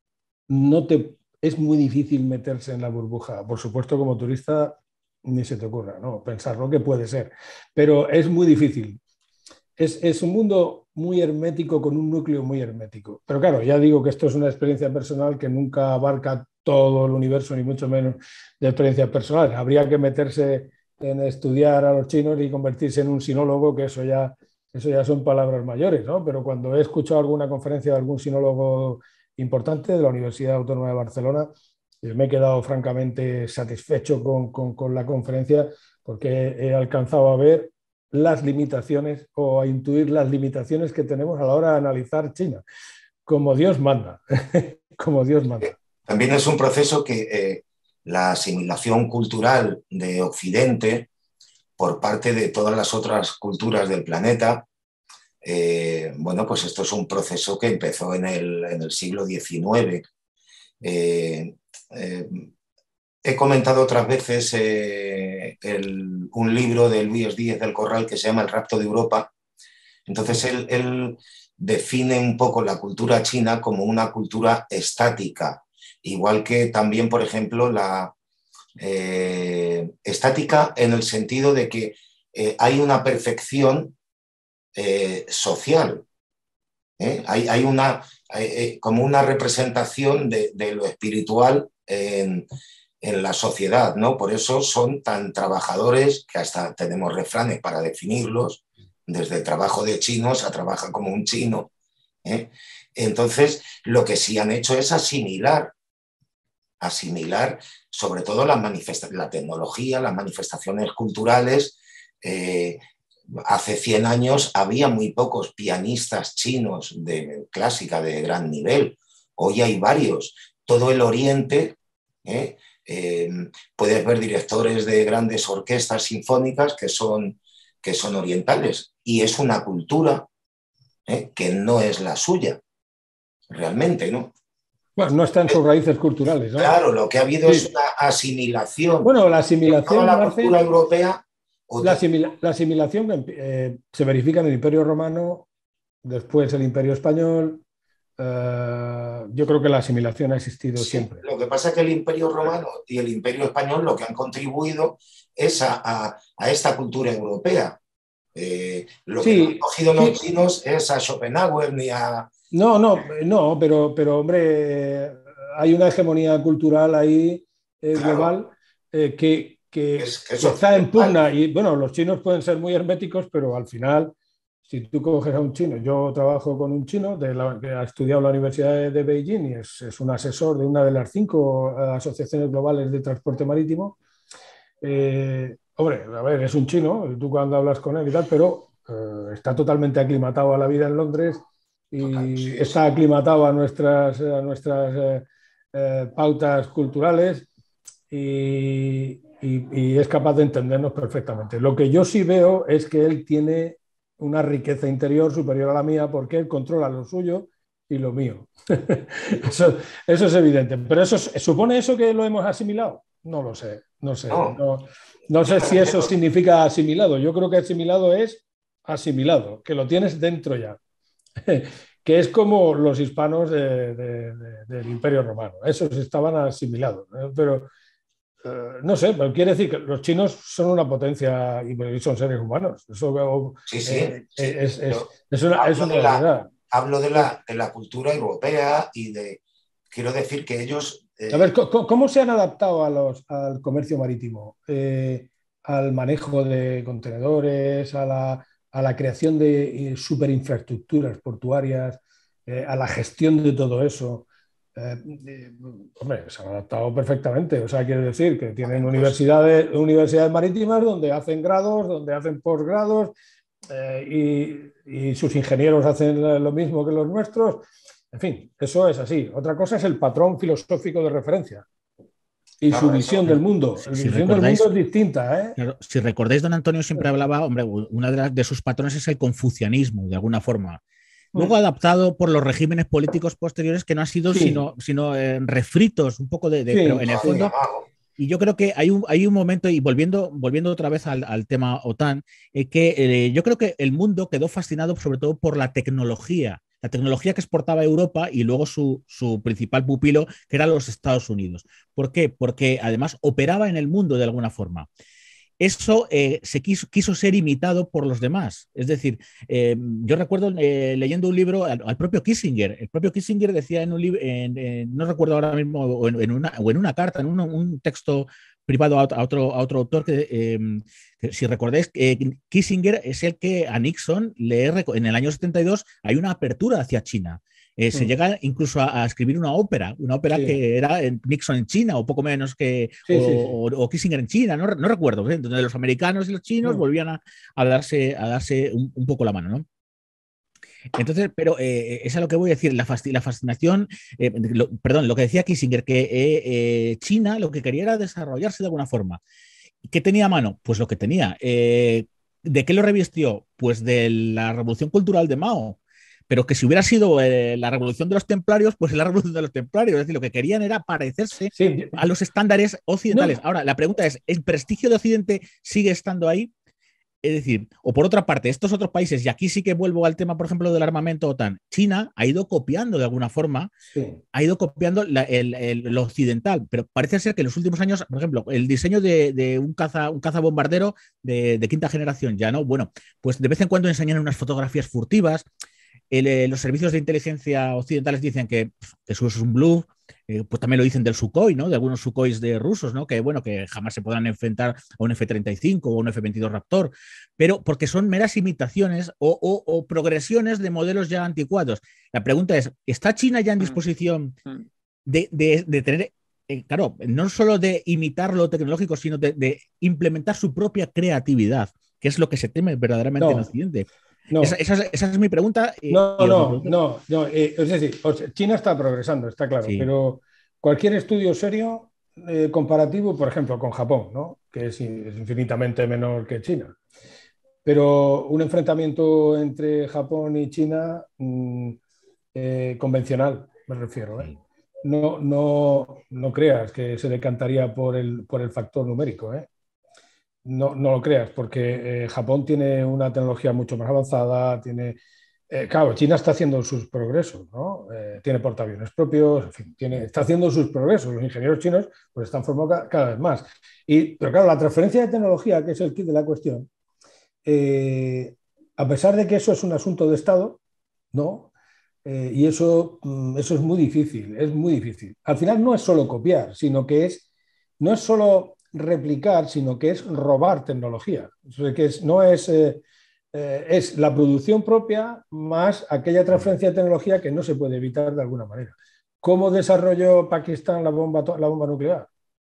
no te, es muy difícil meterse en la burbuja. Por supuesto, como turista, ni se te ocurra, ¿no? Pensarlo que puede ser, pero es muy difícil. Es, es un mundo muy hermético con un núcleo muy hermético. Pero claro, ya digo que esto es una experiencia personal que nunca abarca todo el universo, ni mucho menos de experiencias personales. Habría que meterse en estudiar a los chinos y convertirse en un sinólogo, que eso ya, eso ya son palabras mayores, ¿no? Pero cuando he escuchado alguna conferencia de algún sinólogo importante de la Universidad Autónoma de Barcelona, me he quedado francamente satisfecho con, con, con la conferencia porque he alcanzado a ver las limitaciones o a intuir las limitaciones que tenemos a la hora de analizar China, como Dios manda. como Dios manda. También es un proceso que eh, la asimilación cultural de Occidente por parte de todas las otras culturas del planeta, eh, bueno, pues esto es un proceso que empezó en el, en el siglo diecinueve. Eh, eh, he comentado otras veces eh, el, un libro de Luis Díez del Corral que se llama El rapto de Europa. Entonces él, él define un poco la cultura china como una cultura estática, igual que también, por ejemplo, la eh, estática en el sentido de que eh, hay una perfección eh, social. ¿eh? Hay, hay una, hay, como una representación de, de lo espiritual en, en la sociedad, ¿no? Por eso son tan trabajadores, que hasta tenemos refranes para definirlos, desde el trabajo de chinos a trabaja como un chino. ¿eh? Entonces, lo que sí han hecho es asimilar, asimilar sobre todo la, la tecnología, las manifestaciones culturales. Eh, hace cien años había muy pocos pianistas chinos de clásica de gran nivel. Hoy hay varios. Todo el Oriente, ¿eh? Eh, puedes ver directores de grandes orquestas sinfónicas que son, que son orientales. Y es una cultura ¿eh? que no es la suya, realmente, ¿no? Bueno, no está en sus raíces culturales, ¿no? Claro, lo que ha habido sí. es una asimilación. Bueno, la asimilación. Toda la cultura Marce, europea. La, asimila, la asimilación eh, se verifica en el Imperio Romano, después el Imperio Español. Uh, yo creo que la asimilación ha existido sí, siempre. Lo que pasa es que el Imperio Romano y el Imperio Español lo que han contribuido es a, a, a esta cultura europea. Eh, lo sí, que no han cogido sí. los chinos es a Schopenhauer ni a... No, no, no, pero, pero hombre, hay una hegemonía cultural ahí eh, claro. global eh, que, que, es, que, que está en pugna. Y bueno, los chinos pueden ser muy herméticos, pero al final, si tú coges a un chino, yo trabajo con un chino de la, que ha estudiado en la Universidad de, de Beijing y es, es un asesor de una de las cinco asociaciones globales de transporte marítimo. Eh, hombre, a ver, es un chino, tú cuando hablas con él y tal, pero eh, está totalmente aclimatado a la vida en Londres y Total, sí, está aclimatado a nuestras, a nuestras eh, eh, pautas culturales y, y, y es capaz de entendernos perfectamente. Lo que yo sí veo es que él tiene una riqueza interior superior a la mía porque él controla lo suyo y lo mío. eso, eso es evidente. Pero eso, ¿supone eso que lo hemos asimilado? No lo sé, no sé. No, no, no sé si eso significa asimilado. Yo creo que asimilado es asimilado, que lo tienes dentro ya. Que es como los hispanos de, de, de, del Imperio Romano. Esos estaban asimilados. ¿eh? Pero uh, no sé, pero quiere decir que los chinos son una potencia y son seres humanos. Eso sí, sí, eh, sí. Es, es, es una, es una de la, verdad. Hablo de la, de la cultura europea y de... Quiero decir que ellos... Eh... A ver, ¿cómo, ¿cómo se han adaptado a los, al comercio marítimo? Eh, al manejo de contenedores, a la, a la creación de eh, superinfraestructuras portuarias, eh, a la gestión de todo eso. Eh, eh, hombre, se han adaptado perfectamente. O sea, quiere decir que tienen pues, universidades, universidades marítimas donde hacen grados, donde hacen posgrados eh, y, y sus ingenieros hacen lo mismo que los nuestros. En fin, eso es así. Otra cosa es el patrón filosófico de referencia. Y claro, su visión eso, del mundo. La si visión del mundo es distinta. ¿eh? Claro, si recordáis, don Antonio siempre hablaba, hombre, una de, las, de sus patrones es el confucianismo, de alguna forma. Luego adaptado por los regímenes políticos posteriores que no han sido sí. sino, sino eh, refritos un poco de... de sí, pero en el sí. fondo... Y yo creo que hay un, hay un momento, y volviendo, volviendo otra vez al, al tema OTAN, eh, que eh, yo creo que el mundo quedó fascinado sobre todo por la tecnología. La tecnología que exportaba a Europa y luego su, su principal pupilo, que eran los Estados Unidos. ¿Por qué? Porque además operaba en el mundo de alguna forma. Eso eh, se quiso, quiso ser imitado por los demás. Es decir, eh, yo recuerdo eh, leyendo un libro al, al propio Kissinger. El propio Kissinger decía en un libro, no recuerdo ahora mismo, o en, en, una, o en una carta, en un, un texto privado a otro, a otro autor, que, eh, que si recordáis, eh, Kissinger es el que a Nixon le en el año setenta y dos hay una apertura hacia China. Eh, se mm. llega incluso a, a escribir una ópera, una ópera sí. que era en Nixon en China, o poco menos que, sí, o, sí, sí. O, o Kissinger en China, no, no recuerdo, ¿eh? Donde los americanos y los chinos mm. volvían a, a darse, a darse un, un poco la mano, ¿no? Entonces, pero eh, es a lo que voy a decir, la, fasc la fascinación, eh, lo, perdón, lo que decía Kissinger, que eh, eh, China lo que quería era desarrollarse de alguna forma. ¿Qué tenía a mano? Pues lo que tenía. Eh, ¿De qué lo revistió? Pues de la revolución cultural de Mao. Pero que si hubiera sido eh, la revolución de los templarios, pues es la revolución de los templarios. Es decir, lo que querían era parecerse Sí. a los estándares occidentales. No. Ahora, la pregunta es, ¿el prestigio de Occidente sigue estando ahí? Es decir, o por otra parte, estos otros países, y aquí sí que vuelvo al tema, por ejemplo, del armamento OTAN, China ha ido copiando de alguna forma, sí. ha ido copiando la, el, el, lo occidental, pero parece ser que en los últimos años, por ejemplo, el diseño de, de un, caza, un cazabombardero de, de quinta generación, ya no, bueno, pues de vez en cuando enseñan unas fotografías furtivas. El, eh, los servicios de inteligencia occidentales dicen que, que eso es un bluff, eh, pues también lo dicen del Sukhoi, ¿no? De algunos Sukhois de rusos, ¿no? Que bueno, que jamás se podrán enfrentar a un F treinta y cinco o un F veintidós Raptor, pero porque son meras imitaciones o, o, o progresiones de modelos ya anticuados. La pregunta es, ¿está China ya en disposición de, de, de tener, eh, claro, no solo de imitar lo tecnológico, sino de, de implementar su propia creatividad, que es lo que se teme verdaderamente no. en Occidente? No. Esa, esa, es, esa es mi pregunta. Y, no, y no, pregunta... no, no, eh, es decir, China está progresando, está claro, sí. Pero cualquier estudio serio eh, comparativo, por ejemplo, con Japón, ¿no? Que es, es infinitamente menor que China. Pero un enfrentamiento entre Japón y China mmm, eh, convencional, me refiero. ¿eh? No, no, no creas que se decantaría por el, por el factor numérico, ¿eh? No, no lo creas, porque eh, Japón tiene una tecnología mucho más avanzada, tiene... Eh, claro, China está haciendo sus progresos, ¿no? Eh, tiene portaaviones propios, en fin, tiene, está haciendo sus progresos. Los ingenieros chinos pues, están formando cada, cada vez más. Y, pero claro, la transferencia de tecnología, que es el kit de la cuestión, eh, a pesar de que eso es un asunto de Estado, ¿no? Eh, y eso, eso es muy difícil, es muy difícil. Al final no es solo copiar, sino que es, no es solo replicar, sino que es robar tecnología. O sea, que es, no es, eh, eh, es la producción propia más aquella transferencia de tecnología que no se puede evitar de alguna manera. ¿Cómo desarrolló Pakistán la bomba, la bomba nuclear?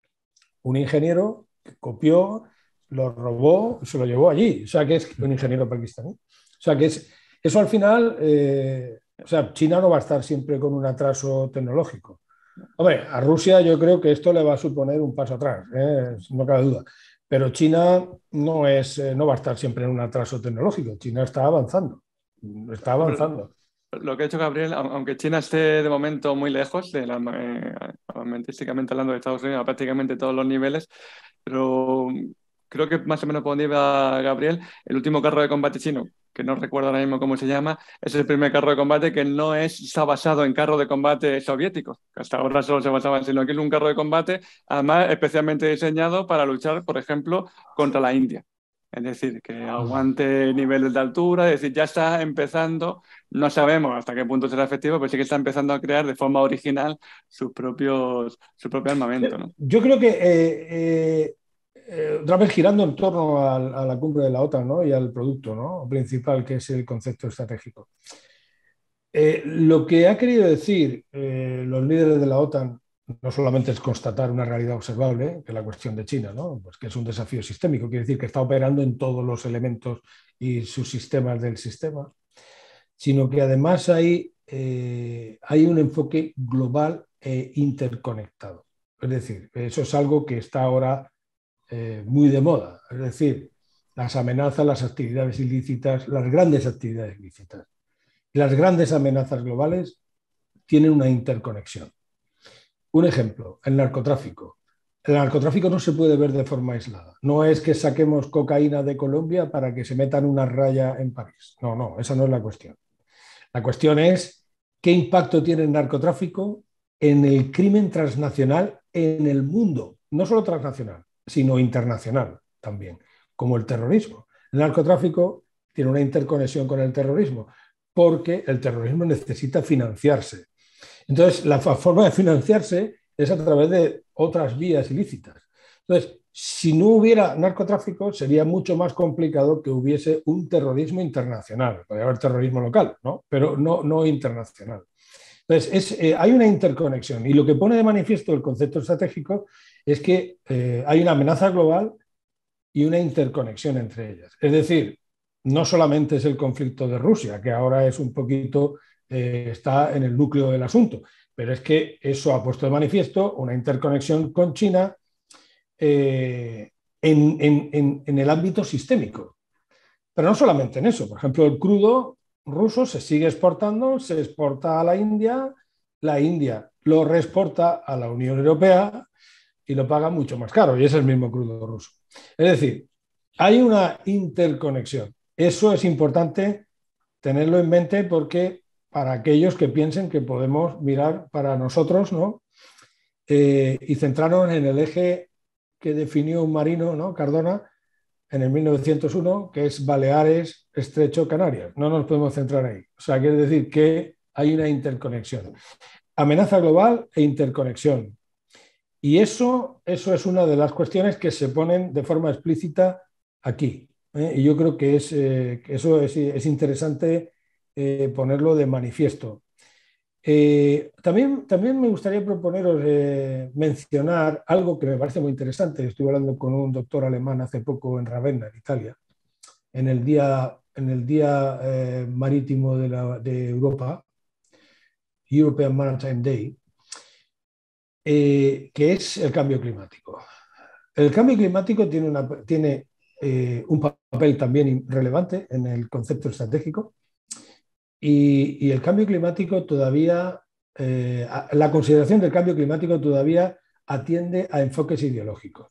Un ingeniero que copió, lo robó, se lo llevó allí. O sea, que es un ingeniero pakistaní. O sea, que es, eso al final, eh, o sea, China no va a estar siempre con un atraso tecnológico. Hombre, a Rusia yo creo que esto le va a suponer un paso atrás, ¿eh? No cabe duda. Pero China no, es, eh, no va a estar siempre en un atraso tecnológico. China está avanzando, está avanzando. Lo que ha hecho Gabriel, aunque China esté de momento muy lejos, de la, eh, armamentísticamente hablando de Estados Unidos a prácticamente todos los niveles, pero creo que más o menos por donde iba Gabriel, el último carro de combate chino, que no recuerdo ahora mismo cómo se llama, es el primer carro de combate que no es, está basado en carros de combate soviéticos, que hasta ahora solo se basaban, sino que es un carro de combate, además especialmente diseñado para luchar, por ejemplo, contra la India. Es decir, que aguante niveles de altura, es decir, ya está empezando, no sabemos hasta qué punto será efectivo, pero sí que está empezando a crear de forma original sus propios, su propio armamento, ¿no? Yo creo que eh, eh... Eh, otra vez girando en torno a, a la cumbre de la OTAN, ¿no? Y al producto, ¿no? principal, que es el concepto estratégico. Eh, lo que ha querido decir eh, los líderes de la OTAN no solamente es constatar una realidad observable, que es la cuestión de China, ¿no? Pues que es un desafío sistémico, quiere decir que está operando en todos los elementos y sus sistemas del sistema, sino que además hay, eh, hay un enfoque global e interconectado. Es decir, eso es algo que está ahora Eh, muy de moda, es decir, las amenazas, las actividades ilícitas, las grandes actividades ilícitas. Las grandes amenazas globales tienen una interconexión. Un ejemplo, el narcotráfico. El narcotráfico no se puede ver de forma aislada. No es que saquemos cocaína de Colombia para que se metan una raya en París. No, no, esa no es la cuestión. La cuestión es qué impacto tiene el narcotráfico en el crimen transnacional en el mundo, no solo transnacional, sino internacional también, como el terrorismo. El narcotráfico tiene una interconexión con el terrorismo, porque el terrorismo necesita financiarse. Entonces, la forma de financiarse es a través de otras vías ilícitas. Entonces, si no hubiera narcotráfico, sería mucho más complicado que hubiese un terrorismo internacional. Podría haber terrorismo local, ¿no? Pero no, no internacional. Entonces, es, eh, hay una interconexión y lo que pone de manifiesto el concepto estratégico es que eh, hay una amenaza global y una interconexión entre ellas. Es decir, no solamente es el conflicto de Rusia, que ahora es un poquito, eh, está en el núcleo del asunto, pero es que eso ha puesto de manifiesto una interconexión con China eh, en, en, en, en el ámbito sistémico. Pero no solamente en eso, por ejemplo, el crudo ruso se sigue exportando, se exporta a la India, la India lo reexporta a la Unión Europea y lo paga mucho más caro, y es el mismo crudo ruso. Es decir, hay una interconexión. Eso es importante tenerlo en mente porque para aquellos que piensen que podemos mirar para nosotros, ¿no? Eh, y centrarnos en el eje que definió un marino, ¿no? Cardona, en el mil novecientos uno, que es Baleares, Estrecho, Canarias. No nos podemos centrar ahí. O sea, quiere decir que hay una interconexión. Amenaza global e interconexión. Y eso, eso es una de las cuestiones que se ponen de forma explícita aquí. ¿eh? Y yo creo que, es, eh, que eso es, es interesante eh, ponerlo de manifiesto. Eh, también, también me gustaría proponeros eh, mencionar algo que me parece muy interesante. Estuve hablando con un doctor alemán hace poco en Ravenna, en Italia, en el Día, en el día eh, Marítimo de, la, de Europa, European Maritime Day, eh, que es el cambio climático. El cambio climático tiene, una, tiene eh, un papel también relevante en el concepto estratégico. Y, y el cambio climático todavía, eh, la consideración del cambio climático todavía atiende a enfoques ideológicos.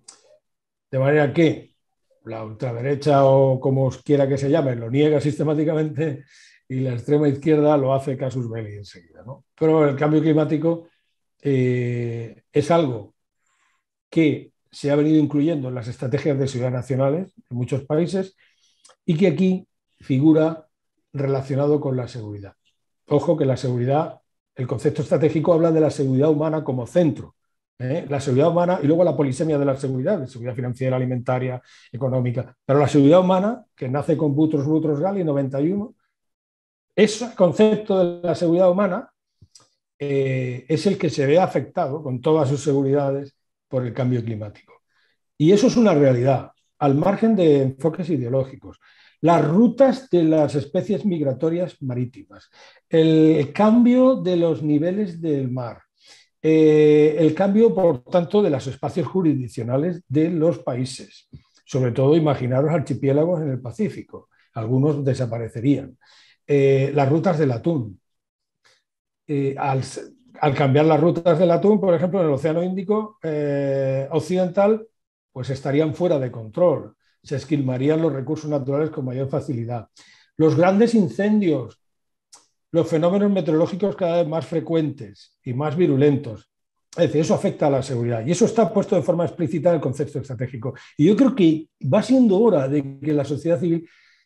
De manera que la ultraderecha o como quiera que se llame lo niega sistemáticamente y la extrema izquierda lo hace casus belli enseguida, ¿no? Pero el cambio climático eh, es algo que se ha venido incluyendo en las estrategias de seguridad nacionales en muchos países y que aquí figura relacionado con la seguridad. Ojo que la seguridad, el concepto estratégico habla de la seguridad humana como centro. ¿eh? La seguridad humana y luego la polisemia de la seguridad, de seguridad financiera, alimentaria, económica. Pero la seguridad humana, que nace con Boutros Boutros Ghali en noventa y uno, ese concepto de la seguridad humana eh, es el que se ve afectado con todas sus seguridades por el cambio climático. Y eso es una realidad, al margen de enfoques ideológicos. Las rutas de las especies migratorias marítimas, el cambio de los niveles del mar, eh, el cambio, por tanto, de los espacios jurisdiccionales de los países. Sobre todo, imaginaros archipiélagos en el Pacífico, algunos desaparecerían. Eh, las rutas del atún. Eh, al, al cambiar las rutas del atún, por ejemplo, en el Océano Índico eh, occidental, pues estarían fuera de control. Se esquilmarían los recursos naturales con mayor facilidad. Los grandes incendios, los fenómenos meteorológicos cada vez más frecuentes y más virulentos. Es decir, eso afecta a la seguridad y eso está puesto de forma explícita en el concepto estratégico. Y yo creo que va siendo hora de que la sociedad civil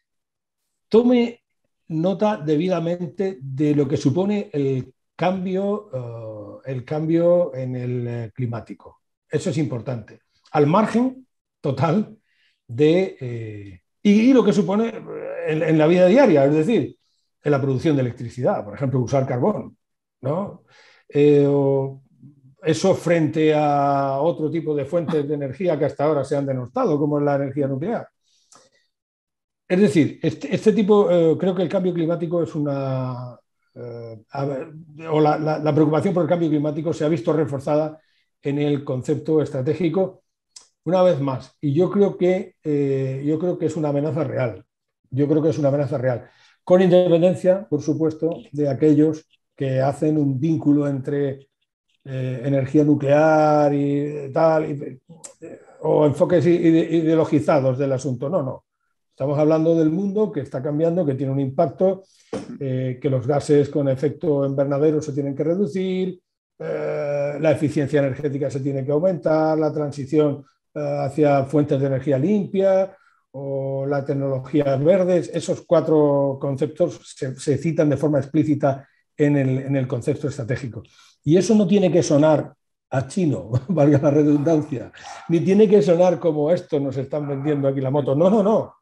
tome nota debidamente de lo que supone el cambio, uh, el cambio en el climático. Eso es importante. Al margen total de... Eh, y, y lo que supone en, en la vida diaria, es decir, en la producción de electricidad, por ejemplo, usar carbón, ¿no? Eh, o eso frente a otro tipo de fuentes de energía que hasta ahora se han denostado, como es la energía nuclear. Es decir, este, este tipo, eh, creo que el cambio climático es una... Eh, o la, la, la preocupación por el cambio climático se ha visto reforzada en el concepto estratégico una vez más. Y yo creo que, eh, yo creo que es una amenaza real. Yo creo que es una amenaza real. Con independencia, por supuesto, de aquellos que hacen un vínculo entre eh, energía nuclear y tal, y, eh, o enfoques ideologizados del asunto. No, no. Estamos hablando del mundo que está cambiando, que tiene un impacto, eh, que los gases con efecto invernadero se tienen que reducir, eh, la eficiencia energética se tiene que aumentar, la transición eh, hacia fuentes de energía limpia o las tecnologías verdes. Esos cuatro conceptos se, se citan de forma explícita en el, en el concepto estratégico. Y eso no tiene que sonar a chino, valga la redundancia, ni tiene que sonar como esto nos están vendiendo aquí la moto. No, no, no.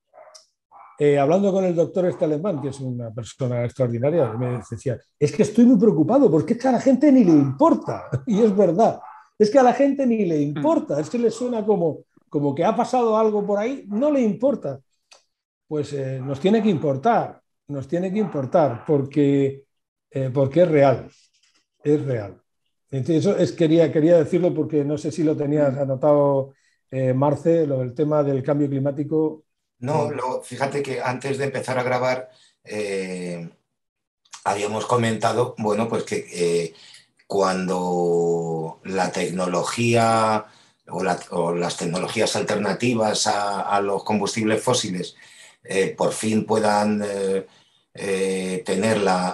Eh, hablando con el doctor este alemán, que es una persona extraordinaria, me decía, es que estoy muy preocupado porque es que a la gente ni le importa. Y es verdad, es que a la gente ni le importa, es que le suena como, como que ha pasado algo por ahí, no le importa. pues eh, nos tiene que importar, nos tiene que importar porque, eh, porque es real, es real. Entonces, eso es, quería, quería decirlo porque no sé si lo tenías anotado, eh, Marce, lo del tema del cambio climático. No, lo, fíjate que antes de empezar a grabar eh, habíamos comentado, bueno, pues que eh, cuando la tecnología o, la, o las tecnologías alternativas a, a los combustibles fósiles eh, por fin puedan eh, eh, tener la,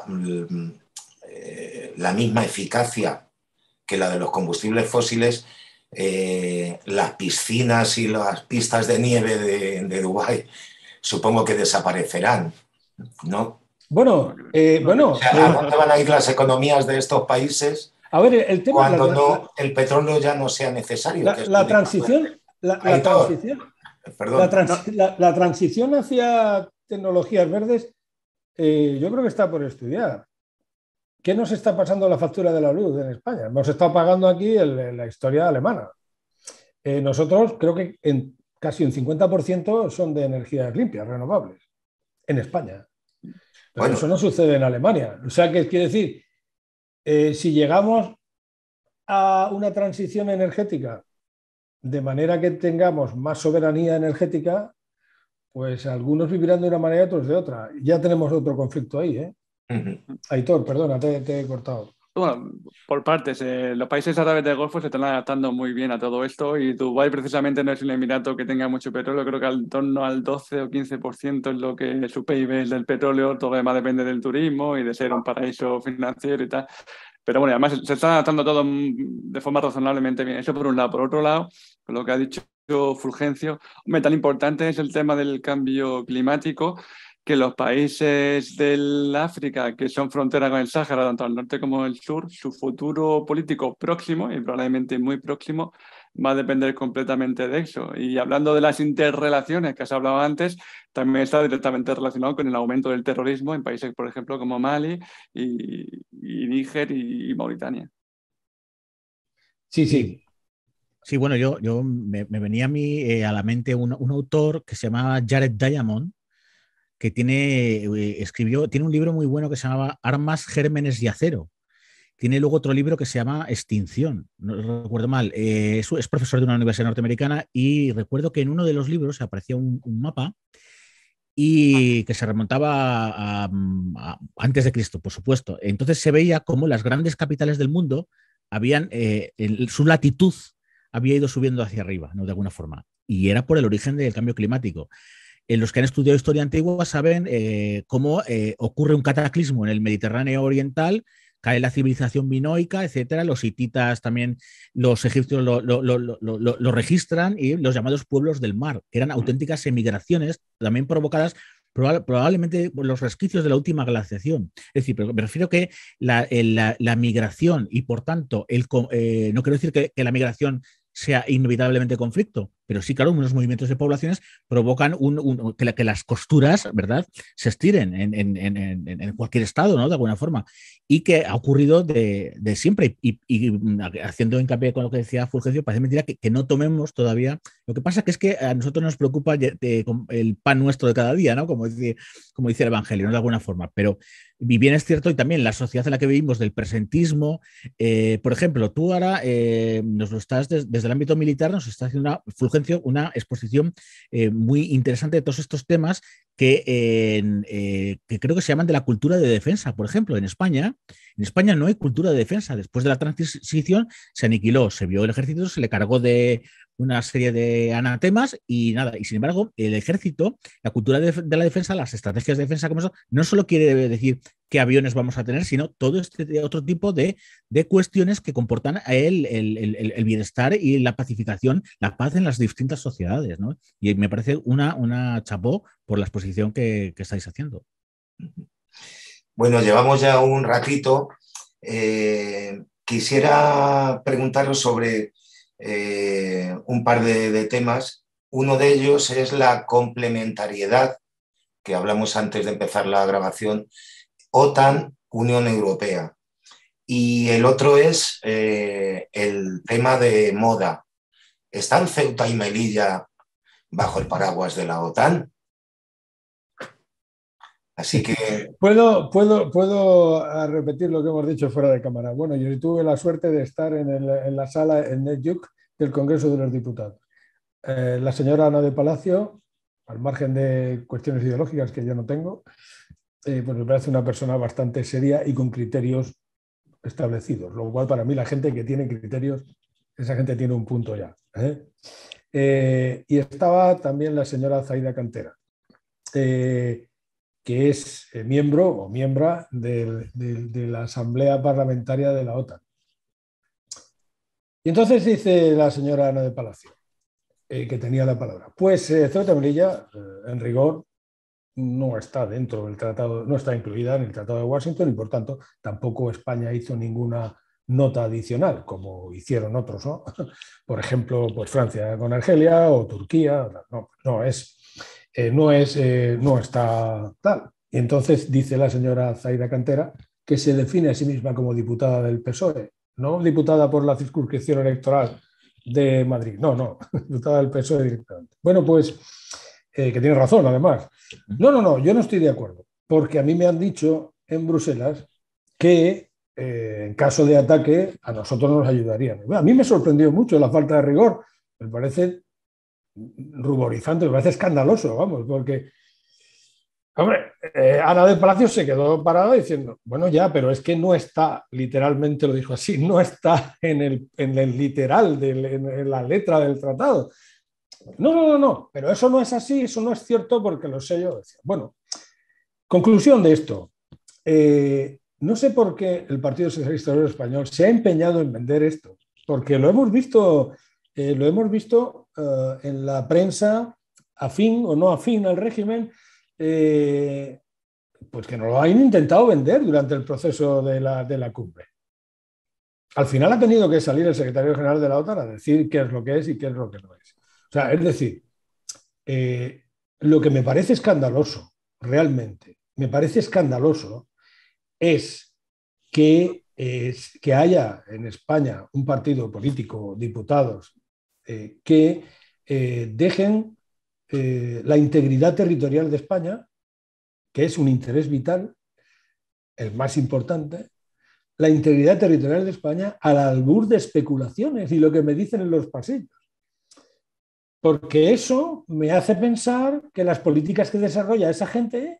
eh, la misma eficacia que la de los combustibles fósiles, eh, las piscinas y las pistas de nieve de, de Dubái supongo que desaparecerán, ¿no? Bueno, eh, No bueno O sea, ¿a eh, dónde van a ir las economías de estos países a ver, el tema, la, cuando la, no el petróleo ya no sea necesario? la, Que es la únicamente... transición, la, la Aitor, transición, la, perdón. trans, no, la, la transición hacia tecnologías verdes, eh, yo creo que está por estudiar. ¿Qué nos está pasando la factura de la luz en España? Nos está pagando aquí el, la historia alemana. Eh, nosotros creo que en casi un cincuenta por ciento son de energías limpias, renovables, en España. Pero Bueno, eso no sucede en Alemania. O sea, ¿qué quiere decir? Eh, si llegamos a una transición energética de manera que tengamos más soberanía energética, pues algunos vivirán de una manera y otros de otra. Ya tenemos otro conflicto ahí, ¿eh? Aitor, perdona, te, te he cortado. bueno, por partes, eh, los países árabes del Golfo se están adaptando muy bien a todo esto y Dubái precisamente no es un emirato que tenga mucho petróleo, creo que en torno al doce o quince por ciento es lo que su P I B es del petróleo, todo lo demás depende del turismo y de ser un paraíso financiero y tal. Pero bueno, además se está adaptando todo de forma razonablemente bien. Eso por un lado. Por otro lado, con lo que ha dicho Fulgencio, hombre, tan importante es el tema del cambio climático que los países del África, que son frontera con el Sáhara, tanto al norte como al sur, su futuro político próximo, y probablemente muy próximo, va a depender completamente de eso. Y hablando de las interrelaciones que has hablado antes, también está directamente relacionado con el aumento del terrorismo en países, por ejemplo, como Mali y, y Níger y, y Mauritania. Sí, Sí, sí. sí, bueno, yo, yo me, me venía a mí eh, a la mente un, un autor que se llamaba Jared Diamond, que tiene, eh, escribió, tiene un libro muy bueno que se llamaba Armas, Gérmenes y Acero. Tiene luego otro libro que se llama Extinción, no recuerdo mal. Eh, es, es profesor de una universidad norteamericana y recuerdo que en uno de los libros aparecía un, un mapa y que se remontaba a, a, antes de Cristo, por supuesto. Entonces se veía cómo las grandes capitales del mundo habían, eh, en su latitud había ido subiendo hacia arriba, ¿no? De alguna forma. Y era por el origen del cambio climático. En los que han estudiado historia antigua saben eh, cómo eh, ocurre un cataclismo en el Mediterráneo oriental, cae la civilización minoica, etcétera. Los hititas también, los egipcios lo, lo, lo, lo, lo registran y los llamados pueblos del mar, que eran auténticas emigraciones también provocadas probablemente por los resquicios de la última glaciación. Es decir, me refiero que la, la, la migración y por tanto, el, eh, no quiero decir que, que la migración sea inevitablemente conflicto, pero sí, claro, unos movimientos de poblaciones provocan un, un, que, la, que, las costuras, ¿verdad?, se estiren en, en, en, en, cualquier estado, ¿no?, de alguna forma, y que ha ocurrido de, de siempre. Y, y, haciendo hincapié con lo que decía Fulgencio, parece mentira que, que no tomemos todavía. Lo que pasa que es que a nosotros nos preocupa de, de, el pan nuestro de cada día, ¿no?, como dice, como dice el Evangelio, ¿no?, de alguna forma, pero y bien es cierto, y también la sociedad en la que vivimos del presentismo, eh, por ejemplo, tú ahora eh, nos lo estás des, desde el ámbito militar, nos estás haciendo una, Fulgencio, una exposición eh, muy interesante de todos estos temas que, eh, eh, que creo que se llaman de la cultura de defensa. Por ejemplo, en España, en España no hay cultura de defensa. Después de la transición se aniquiló, se vio el ejército, se le cargó de una serie de anatemas y nada. Y sin embargo, el ejército, la cultura de, de la defensa, las estrategias de defensa como eso, no solo quiere decir qué aviones vamos a tener, sino todo este otro tipo de, de cuestiones que comportan el, el, el, el bienestar y la pacificación, la paz en las distintas sociedades, ¿no? Y me parece una, una chapó por la exposición que, que estáis haciendo. Bueno, llevamos ya un ratito. Eh, quisiera preguntaros sobre eh, un par de, de temas. Uno de ellos es la complementariedad, que hablamos antes de empezar la grabación, OTAN, Unión Europea. Y el otro es eh, el tema de moda. ¿Están Ceuta y Melilla bajo el paraguas de la OTAN? Así que... Puedo, puedo, puedo repetir lo que hemos dicho fuera de cámara. Bueno, yo tuve la suerte de estar en, el, en la sala en Netjuk del Congreso de los Diputados. Eh, la señora Ana de Palacio, al margen de cuestiones ideológicas que yo no tengo, eh, pues me parece una persona bastante seria y con criterios establecidos, lo cual para mí la gente que tiene criterios, esa gente tiene un punto ya. ¿eh? Eh, y estaba también la señora Zaida Cantera, eh, que es eh, miembro o miembra de, de, de la Asamblea Parlamentaria de la OTAN. Y entonces dice la señora Ana de Palacio, eh, que tenía la palabra, pues eh, Ceuta y Melilla, eh, en rigor, no está dentro del tratado, no está incluida en el Tratado de Washington y por tanto tampoco España hizo ninguna nota adicional, como hicieron otros, ¿no? Por ejemplo, pues Francia con Argelia o Turquía, no, no es, eh, no es, eh, no está tal. Y entonces dice la señora Zaida Cantera que se define a sí misma como diputada del P S O E, no diputada por la circunscripción electoral de Madrid, no, no, diputada del P S O E directamente. Bueno, pues eh, que tiene razón, además. No, no, no, yo no estoy de acuerdo, porque a mí me han dicho en Bruselas que eh, en caso de ataque a nosotros nos ayudarían. A mí me sorprendió mucho la falta de rigor, me parece ruborizante, me parece escandaloso, vamos, porque, hombre, eh, Ana del Palacio se quedó parada diciendo, bueno, ya, pero es que no está, literalmente lo dijo así, no está en el, en el literal, del, en, en la letra del tratado. No, no, no, no, pero eso no es así, eso no es cierto porque lo sé yo. Bueno, conclusión de esto. Eh, no sé por qué el Partido Socialista Obrero Español se ha empeñado en vender esto, porque lo hemos visto, eh, lo hemos visto uh, en la prensa, afín o no afín al régimen, eh, pues que nos lo han intentado vender durante el proceso de la, de la cumbre. Al final ha tenido que salir el secretario general de la OTAN a decir qué es lo que es y qué es lo que no es. O sea, es decir, eh, lo que me parece escandaloso, realmente, me parece escandaloso, es que, eh, que haya en España un partido político, diputados, eh, que eh, dejen eh, la integridad territorial de España, que es un interés vital, el más importante, la integridad territorial de España al albur de especulaciones y lo que me dicen en los pasillos. Porque eso me hace pensar que las políticas que desarrolla esa gente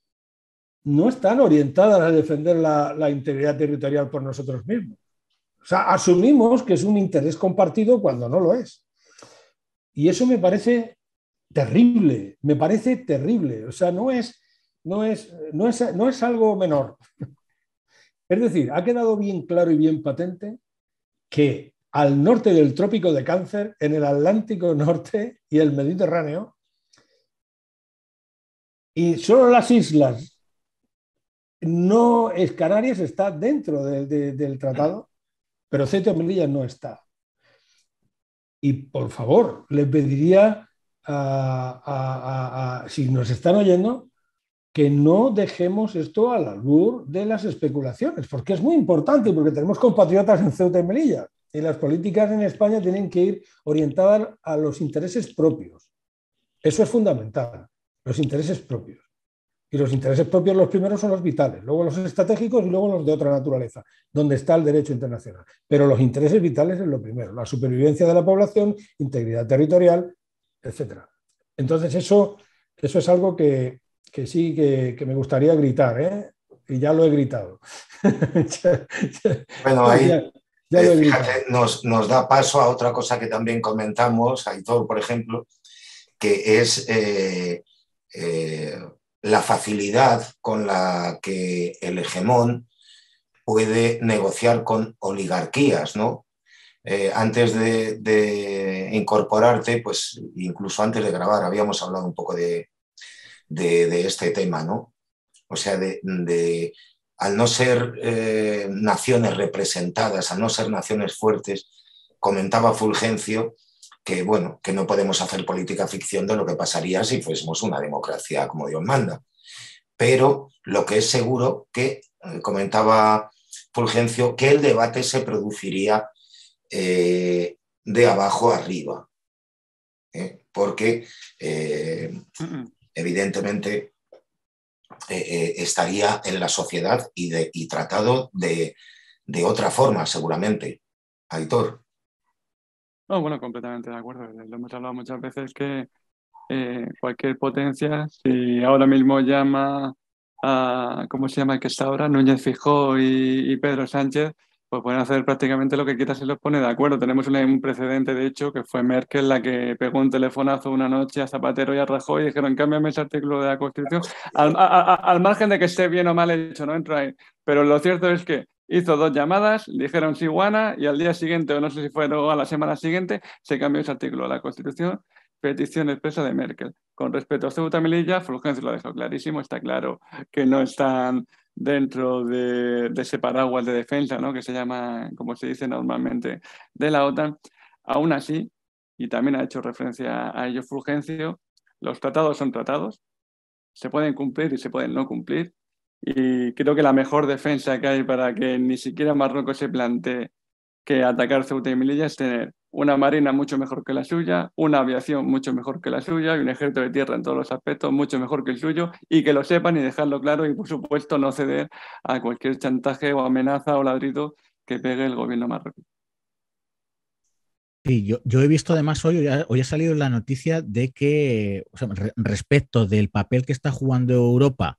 no están orientadas a defender la, la integridad territorial por nosotros mismos. O sea, asumimos que es un interés compartido cuando no lo es. Y eso me parece terrible, me parece terrible. O sea, no es, no es, no es, no es algo menor. Es decir, ha quedado bien claro y bien patente que al norte del trópico de Cáncer, en el Atlántico Norte y el Mediterráneo, y solo las islas, no es Canarias está dentro de, de, del tratado, pero Ceuta y Melilla no está. Y por favor, le pediría a, a, a, a, si nos están oyendo, que no dejemos esto al albur de las especulaciones, porque es muy importante, porque tenemos compatriotas en Ceuta y Melilla. Y las políticas en España tienen que ir orientadas a los intereses propios. Eso es fundamental, los intereses propios. Y los intereses propios, los primeros son los vitales, luego los estratégicos y luego los de otra naturaleza, donde está el derecho internacional. Pero los intereses vitales es lo primero, la supervivencia de la población, integridad territorial, etcétera. Entonces eso, eso es algo que, que sí que, que me gustaría gritar, ¿eh? Y ya lo he gritado. Bueno, ahí... Ya, ya eh, fíjate, nos, nos da paso a otra cosa que también comentamos, Aitor, por ejemplo, que es eh, eh, la facilidad con la que el hegemón puede negociar con oligarquías, ¿no? Eh, antes de, de incorporarte, pues incluso antes de grabar, habíamos hablado un poco de, de, de este tema, ¿no? O sea, de... de al no ser eh, naciones representadas, al no ser naciones fuertes, comentaba Fulgencio que, bueno, que no podemos hacer política ficción de lo que pasaría si fuésemos una democracia como Dios manda. Pero lo que es seguro que, eh, comentaba Fulgencio, que el debate se produciría eh, de abajo arriba. ¿eh? Porque, eh, evidentemente, eh, eh, estaría en la sociedad y, de, y tratado de, de otra forma, seguramente. Aitor. No, bueno, completamente de acuerdo. Lo hemos hablado muchas veces que eh, cualquier potencia, si ahora mismo llama a, ¿cómo se llama el que está ahora? Núñez Feijóo y, y Pedro Sánchez, pues pueden hacer prácticamente lo que quieran si los pone de acuerdo. Tenemos un, un precedente, de hecho, que fue Merkel la que pegó un telefonazo una noche a Zapatero y a Rajoy y dijeron, cámbiame ese artículo de la Constitución, al, a, a, al margen de que esté bien o mal hecho, no entro ahí. Pero lo cierto es que hizo dos llamadas, dijeron sí, Juana, y al día siguiente, o no sé si fue a la semana siguiente, se cambió ese artículo de la Constitución. Petición expresa de Merkel. Con respecto a Ceuta y Melilla, Fulgencio lo ha dejado clarísimo, está claro que no están dentro de, de ese paraguas de defensa, ¿no? Que se llama, como se dice normalmente, de la OTAN. Aún así, y también ha hecho referencia a ello Fulgencio, los tratados son tratados, se pueden cumplir y se pueden no cumplir, y creo que la mejor defensa que hay para que ni siquiera Marruecos se plantee que atacar Ceuta y Melilla es tener una marina mucho mejor que la suya, una aviación mucho mejor que la suya y un ejército de tierra en todos los aspectos mucho mejor que el suyo, y que lo sepan y dejarlo claro, y por supuesto no ceder a cualquier chantaje o amenaza o ladrido que pegue el gobierno marroquí. Sí, yo, yo he visto además hoy, hoy ha, hoy ha salido la noticia de que, o sea, re, respecto del papel que está jugando Europa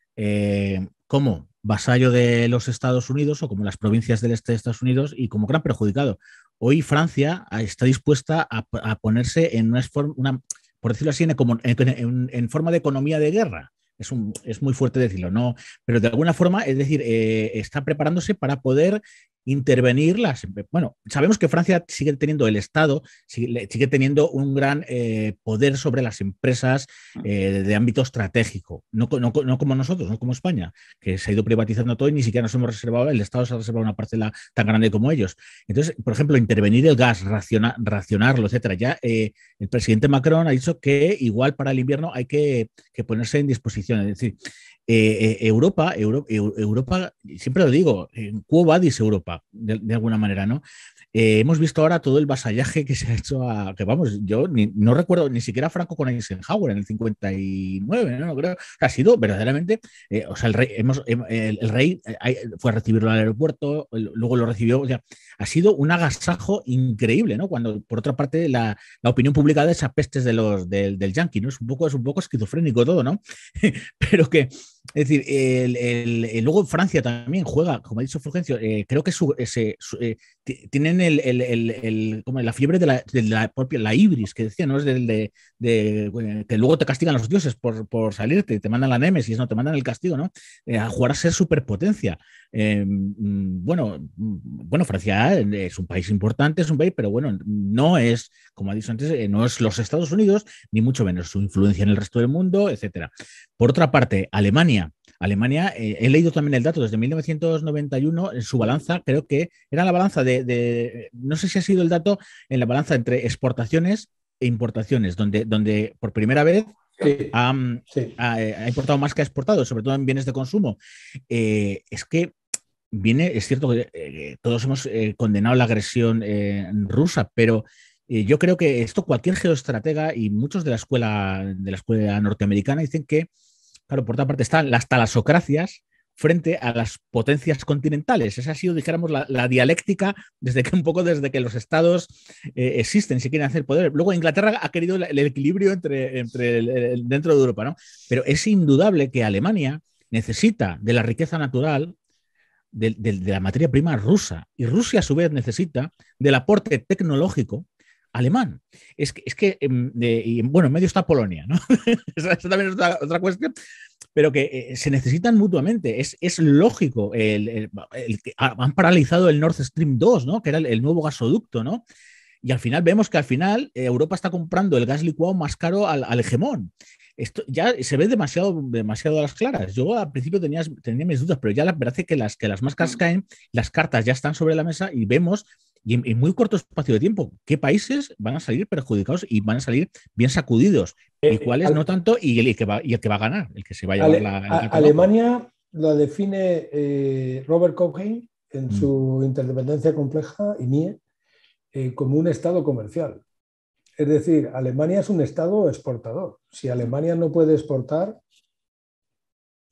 eh, como vasallo de los Estados Unidos o como las provincias del este de Estados Unidos y como gran perjudicado. Hoy Francia está dispuesta a, a ponerse en una, una, por decirlo así, en, en, en, en forma de economía de guerra. Es, un, es muy fuerte decirlo, ¿no? Pero de alguna forma, es decir, eh, está preparándose para poder intervenir las... Bueno, sabemos que Francia sigue teniendo el Estado, sigue, sigue teniendo un gran eh, poder sobre las empresas eh, de ámbito estratégico, no, no, no como nosotros, no como España, que se ha ido privatizando todo y ni siquiera nos hemos reservado, el Estado se ha reservado una parcela tan grande como ellos. Entonces, por ejemplo, intervenir el gas, raciona, racionarlo, etcétera. Ya eh, el presidente Macron ha dicho que igual para el invierno hay que, que ponerse en disposición, es decir, Eh, eh, Europa, Euro, Europa, siempre lo digo, quo vadis Europa, de, de alguna manera, ¿no? Eh, hemos visto ahora todo el vasallaje que se ha hecho a, que vamos, yo ni, no recuerdo ni siquiera Franco con Eisenhower en el cincuenta y nueve, ¿no? Creo, ha sido verdaderamente, eh, o sea, el rey, hemos, el, el rey fue a recibirlo al aeropuerto, luego lo recibió, o sea, ha sido un agasajo increíble, ¿no? Cuando, por otra parte, la, la opinión pública de esas pestes de los, del, del yankee, ¿no? Es un poco, es un poco esquizofrénico todo, ¿no? Pero que, es decir, el, el, el, luego Francia también juega, como ha dicho Fulgencio, eh, creo que su, ese, su, eh, tienen el, el, el, el, como la fiebre de la, de la propia, la ibris, que decía, ¿no? Es del de, de, de, que luego te castigan los dioses por, por salirte, te mandan la némesis, ¿no? Te mandan el castigo, ¿no? Eh, a jugar a ser superpotencia. Eh, bueno, bueno, Francia es un país importante, es un país, pero bueno, no es, como ha dicho antes, eh, no es los Estados Unidos, ni mucho menos su influencia en el resto del mundo, etcétera. Por otra parte, Alemania. Alemania, eh, he leído también el dato, desde mil novecientos noventa y uno, en su balanza, creo que era la balanza de, de, no sé si ha sido el dato en la balanza entre exportaciones e importaciones, donde, donde por primera vez sí, ha, sí. Ha, ha importado más que ha exportado, sobre todo en bienes de consumo. Eh, es que viene, es cierto que eh, todos hemos eh, condenado la agresión eh, rusa, pero eh, yo creo que esto cualquier geoestratega y muchos de la escuela, de la escuela norteamericana dicen que, claro, por otra parte están las talasocracias frente a las potencias continentales. Esa ha sido, dijéramos, la, la dialéctica desde que un poco desde que los estados eh, existen, si quieren hacer poder. Luego Inglaterra ha querido el, el equilibrio entre, entre el, el, dentro de Europa, ¿no? Pero es indudable que Alemania necesita de la riqueza natural de, de, de la materia prima rusa, y Rusia a su vez necesita del aporte tecnológico alemán. Es que, es que de, y, bueno, en medio está Polonia, ¿no? Esa también es otra, otra cuestión, pero que eh, se necesitan mutuamente. Es, es lógico. El, el, el, han paralizado el Nord Stream dos, ¿no? Que era el, el nuevo gasoducto, ¿no? Y al final vemos que al final eh, Europa está comprando el gas licuado más caro al, al hegemón. Esto ya se ve demasiado, demasiado a las claras. Yo al principio tenía, tenía mis dudas, pero ya la verdad es que las, que las máscaras caen, las cartas ya están sobre la mesa y vemos, y en, en muy corto espacio de tiempo, qué países van a salir perjudicados y van a salir bien sacudidos, eh, y cuáles eh, no tanto, y el, y el, que va, y el que va a ganar, el que se va a llevar Ale, la... a, Alemania la define eh, Robert Cohen en mm. su Interdependencia compleja, I N I E, eh, como un estado comercial. Es decir, Alemania es un estado exportador. Si Alemania no puede exportar, o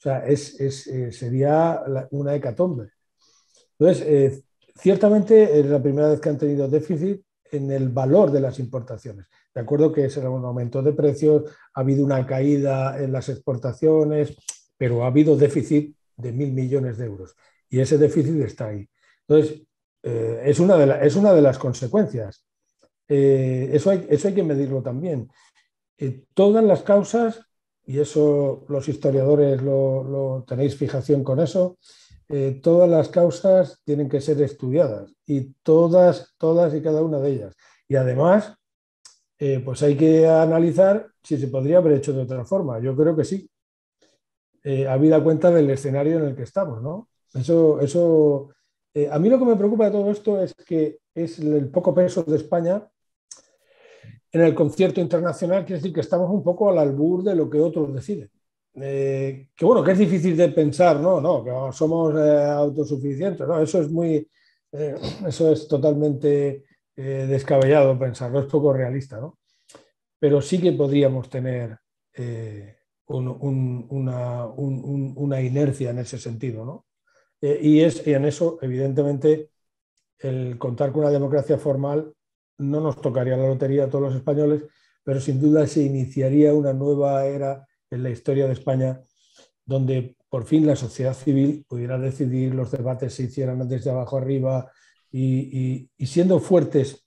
sea, es, es, eh, sería la, una hecatombe. Entonces, eh, ciertamente es la primera vez que han tenido déficit en el valor de las importaciones. De acuerdo que será un aumento de precios, ha habido una caída en las exportaciones, pero ha habido déficit de mil millones de euros y ese déficit está ahí. Entonces, eh, es, una de la, es una de las consecuencias. Eh, eso, hay, eso hay que medirlo también. Eh, todas las causas, y eso los historiadores lo, lo tenéis fijación con eso, eh, todas las causas tienen que ser estudiadas y todas, todas y cada una de ellas. Y además, eh, pues hay que analizar si se podría haber hecho de otra forma. Yo creo que sí. Eh, habida cuenta del escenario en el que estamos, ¿no? Eso, eso eh, a mí lo que me preocupa de todo esto es que es el poco peso de España en el concierto internacional, quiere decir que estamos un poco al albur de lo que otros deciden. Eh, que bueno, que es difícil de pensar, no, no, que somos eh, autosuficientes, no, eso es muy, eh, eso es totalmente eh, descabellado pensarlo, es poco realista, ¿no? Pero sí que podríamos tener eh, un, un, una, un, una inercia en ese sentido, ¿no? Eh, y, es, y en eso, evidentemente, el contar con una democracia formal no nos tocaría la lotería a todos los españoles, pero sin duda se iniciaría una nueva era en la historia de España, donde por fin la sociedad civil pudiera decidir, los debates se hicieran desde abajo arriba y, y, y siendo fuertes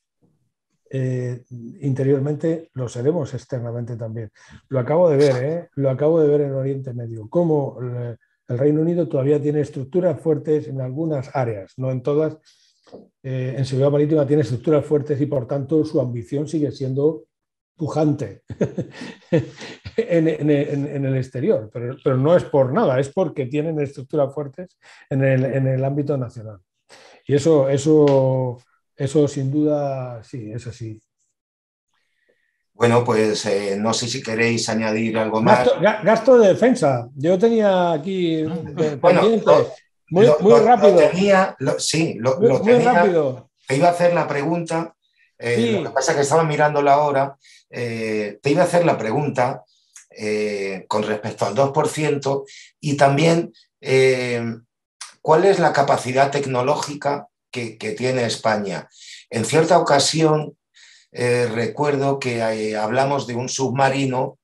eh, interiormente, lo seremos externamente también. Lo acabo de ver, ¿eh? Lo acabo de ver en Oriente Medio, cómo el, el Reino Unido todavía tiene estructuras fuertes en algunas áreas, no en todas. Eh, en seguridad marítima tiene estructuras fuertes y por tanto su ambición sigue siendo pujante en, en, en, en el exterior, pero, pero no es por nada, es porque tienen estructuras fuertes en el, en el ámbito nacional. Y eso, eso, eso sin duda sí, es así. Bueno, pues eh, no sé si queréis añadir algo Gasto, más. gasto de defensa. Yo tenía aquí Bueno, pendiente. lo, Muy, lo, muy lo, rápido. lo tenía, lo, sí, lo, Muy, lo muy tenía. rápido. Te iba a hacer la pregunta, eh, Sí. lo que pasa es que estaba mirando la hora, eh, te iba a hacer la pregunta eh, con respecto al dos por ciento y también eh, cuál es la capacidad tecnológica que, que tiene España. En cierta ocasión eh, recuerdo que eh, hablamos de un submarino,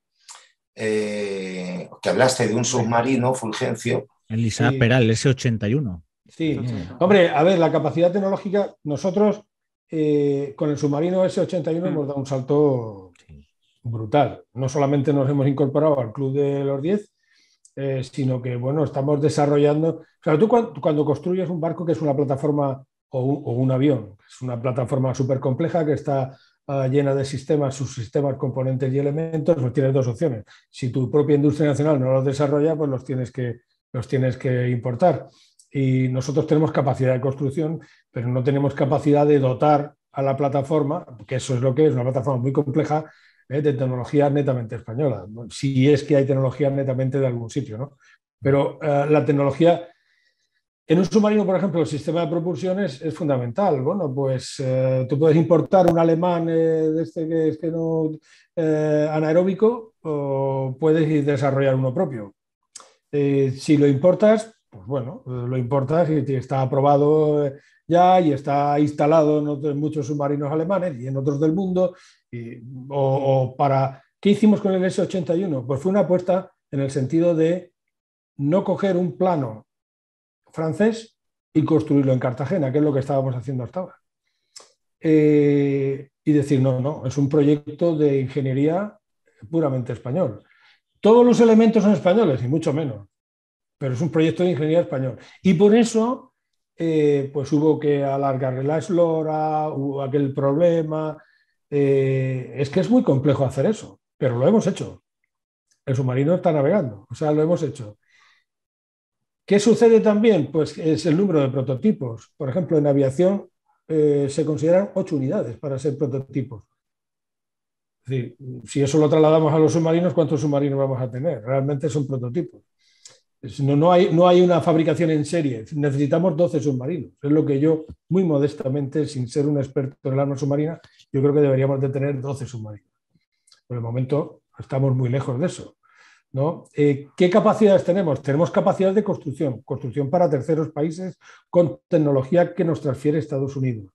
eh, que hablaste de un submarino, Fulgencio. El Isaac Sí. Peral, el ese ochenta y uno. Sí, hombre, a ver, la capacidad tecnológica, nosotros eh, con el submarino ese ochenta y uno mm. hemos dado un salto brutal. No solamente nos hemos incorporado al club de los diez, eh, sino que, bueno, estamos desarrollando... O sea, tú cuando, cuando construyes un barco que es una plataforma o un, o un avión, que es una plataforma súper compleja que está uh, llena de sistemas, subsistemas, componentes y elementos, pues tienes dos opciones. Si tu propia industria nacional no los desarrolla, pues los tienes que, los tienes que importar. Y nosotros tenemos capacidad de construcción, pero no tenemos capacidad de dotar a la plataforma, que eso es lo que es, una plataforma muy compleja, eh, de tecnología netamente española. Si es que hay tecnología netamente de algún sitio, ¿no? Pero eh, la tecnología... En un submarino, por ejemplo, el sistema de propulsión es, es fundamental. Bueno, pues eh, tú puedes importar un alemán eh, de este que es que no eh, anaeróbico o puedes desarrollar uno propio. Eh, si lo importas, pues bueno, lo importas y está aprobado ya y está instalado en, otros, en muchos submarinos alemanes y en otros del mundo. Y, o, o para, ¿qué hicimos con el ese ochenta y uno? Pues fue una apuesta en el sentido de no coger un plano francés y construirlo en Cartagena, que es lo que estábamos haciendo hasta ahora. Eh, y decir, no, no, es un proyecto de ingeniería puramente español. Todos los elementos son españoles, y mucho menos, pero es un proyecto de ingeniería español. Y por eso, eh, pues hubo que alargarle la eslora, hubo aquel problema. Eh, es que es muy complejo hacer eso, pero lo hemos hecho. El submarino está navegando, o sea, lo hemos hecho. ¿Qué sucede también? Pues es el número de prototipos. Por ejemplo, en aviación eh, se consideran ocho unidades para ser prototipos. Es decir, si eso lo trasladamos a los submarinos, ¿cuántos submarinos vamos a tener? Realmente son prototipos. No, no, hay, no hay una fabricación en serie. Necesitamos doce submarinos. Es lo que yo, muy modestamente, sin ser un experto en el arma submarina, yo creo que deberíamos de tener doce submarinos. Por el momento estamos muy lejos de eso. ¿no? Eh, ¿Qué capacidades tenemos? Tenemos capacidades de construcción, construcción para terceros países con tecnología que nos transfiere Estados Unidos.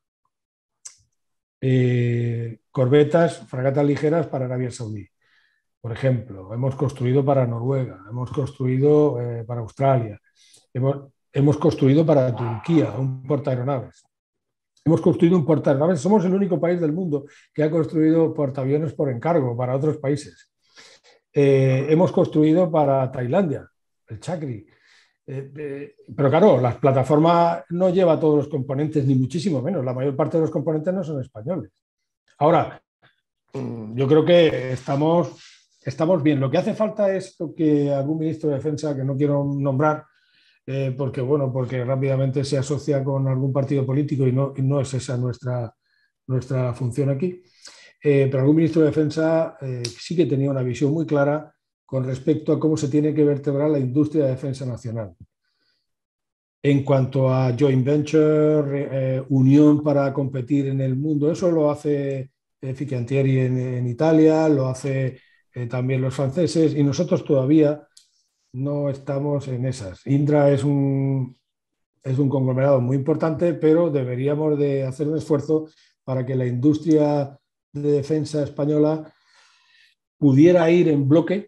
Eh, corbetas, fragatas ligeras para Arabia Saudí, por ejemplo. Hemos construido para Noruega, hemos construido eh, para Australia, hemos, hemos construido para Turquía un portaaeronaves. Hemos construido un portaaviones. Somos el único país del mundo que ha construido portaaviones por encargo para otros países. Eh, hemos construido para Tailandia, el Chakri. Eh, eh, pero claro, la plataforma no lleva todos los componentes, ni muchísimo menos. La mayor parte de los componentes no son españoles. Ahora, yo creo que estamos, estamos bien. Lo que hace falta es lo que algún ministro de Defensa, que no quiero nombrar, Eh, porque, bueno, porque rápidamente se asocia con algún partido político y no, y no es esa nuestra, nuestra función aquí. Eh, pero algún ministro de Defensa eh, sí que tenía una visión muy clara con respecto a cómo se tiene que vertebrar la industria de defensa nacional. En cuanto a joint venture, eh, unión para competir en el mundo, eso lo hace eh, Fincantieri en, en Italia, lo hace eh, también los franceses y nosotros todavía no estamos en esas. Indra es un, es un conglomerado muy importante, pero deberíamos de hacer un esfuerzo para que la industria de defensa española pudiera ir en bloque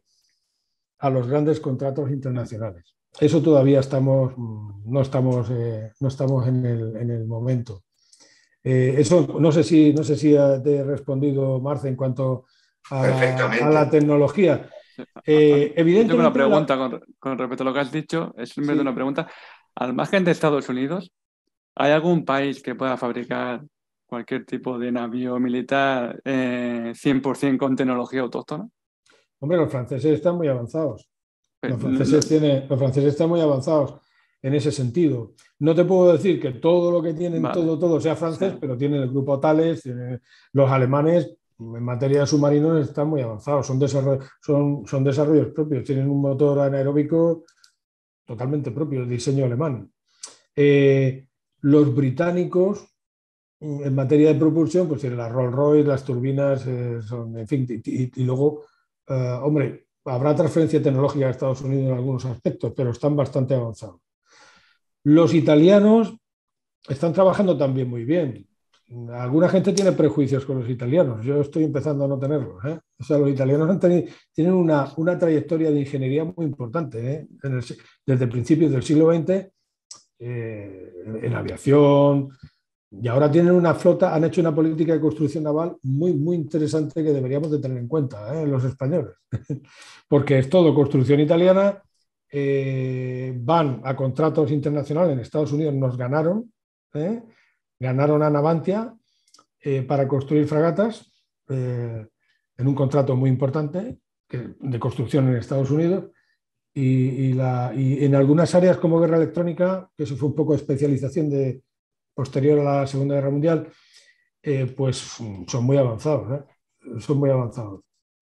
a los grandes contratos internacionales. Eso todavía estamos, no estamos, eh, no estamos en, el, en el momento. Eh, eso no sé si, no sé si te he respondido, Marce, en cuanto a la, a la tecnología. Eh, evidentemente, tengo una pregunta la... con, con respecto a lo que has dicho. Es simplemente sí. Una pregunta. Al margen de Estados Unidos, ¿hay algún país que pueda fabricar cualquier tipo de navío militar eh, cien por ciento con tecnología autóctona? Hombre, los franceses están muy avanzados. Los franceses, no, tienen, los franceses están muy avanzados en ese sentido. No te puedo decir que todo lo que tienen, vale. todo, todo sea francés, sí. Pero tienen el grupo Thales, tienen los alemanes. En materia de submarinos están muy avanzados, son, desarroll son, son desarrollos propios, tienen un motor anaeróbico totalmente propio, el diseño alemán. Eh, los británicos, en materia de propulsión, pues tienen las Rolls-Royce, las turbinas, eh, son, en fin, y, y, y luego, eh, hombre, habrá transferencia tecnológica a Estados Unidos en algunos aspectos, pero están bastante avanzados. Los italianos están trabajando también muy bien. Alguna gente tiene prejuicios con los italianos, yo estoy empezando a no tenerlos. ¿eh? O sea, los italianos han tenido, tienen una, una trayectoria de ingeniería muy importante, ¿eh? en el, desde principios del siglo veinte, eh, en, en aviación, y ahora tienen una flota, han hecho una política de construcción naval muy, muy interesante que deberíamos de tener en cuenta, ¿eh? los españoles, porque es todo construcción italiana, eh, van a contratos internacionales, en Estados Unidos nos ganaron, ¿eh? Ganaron a Navantia eh, para construir fragatas eh, en un contrato muy importante que, de construcción en Estados Unidos y, y, la, y en algunas áreas como guerra electrónica, que eso fue un poco de especialización de, posterior a la Segunda Guerra Mundial, eh, pues son muy avanzados, ¿eh? son muy avanzados.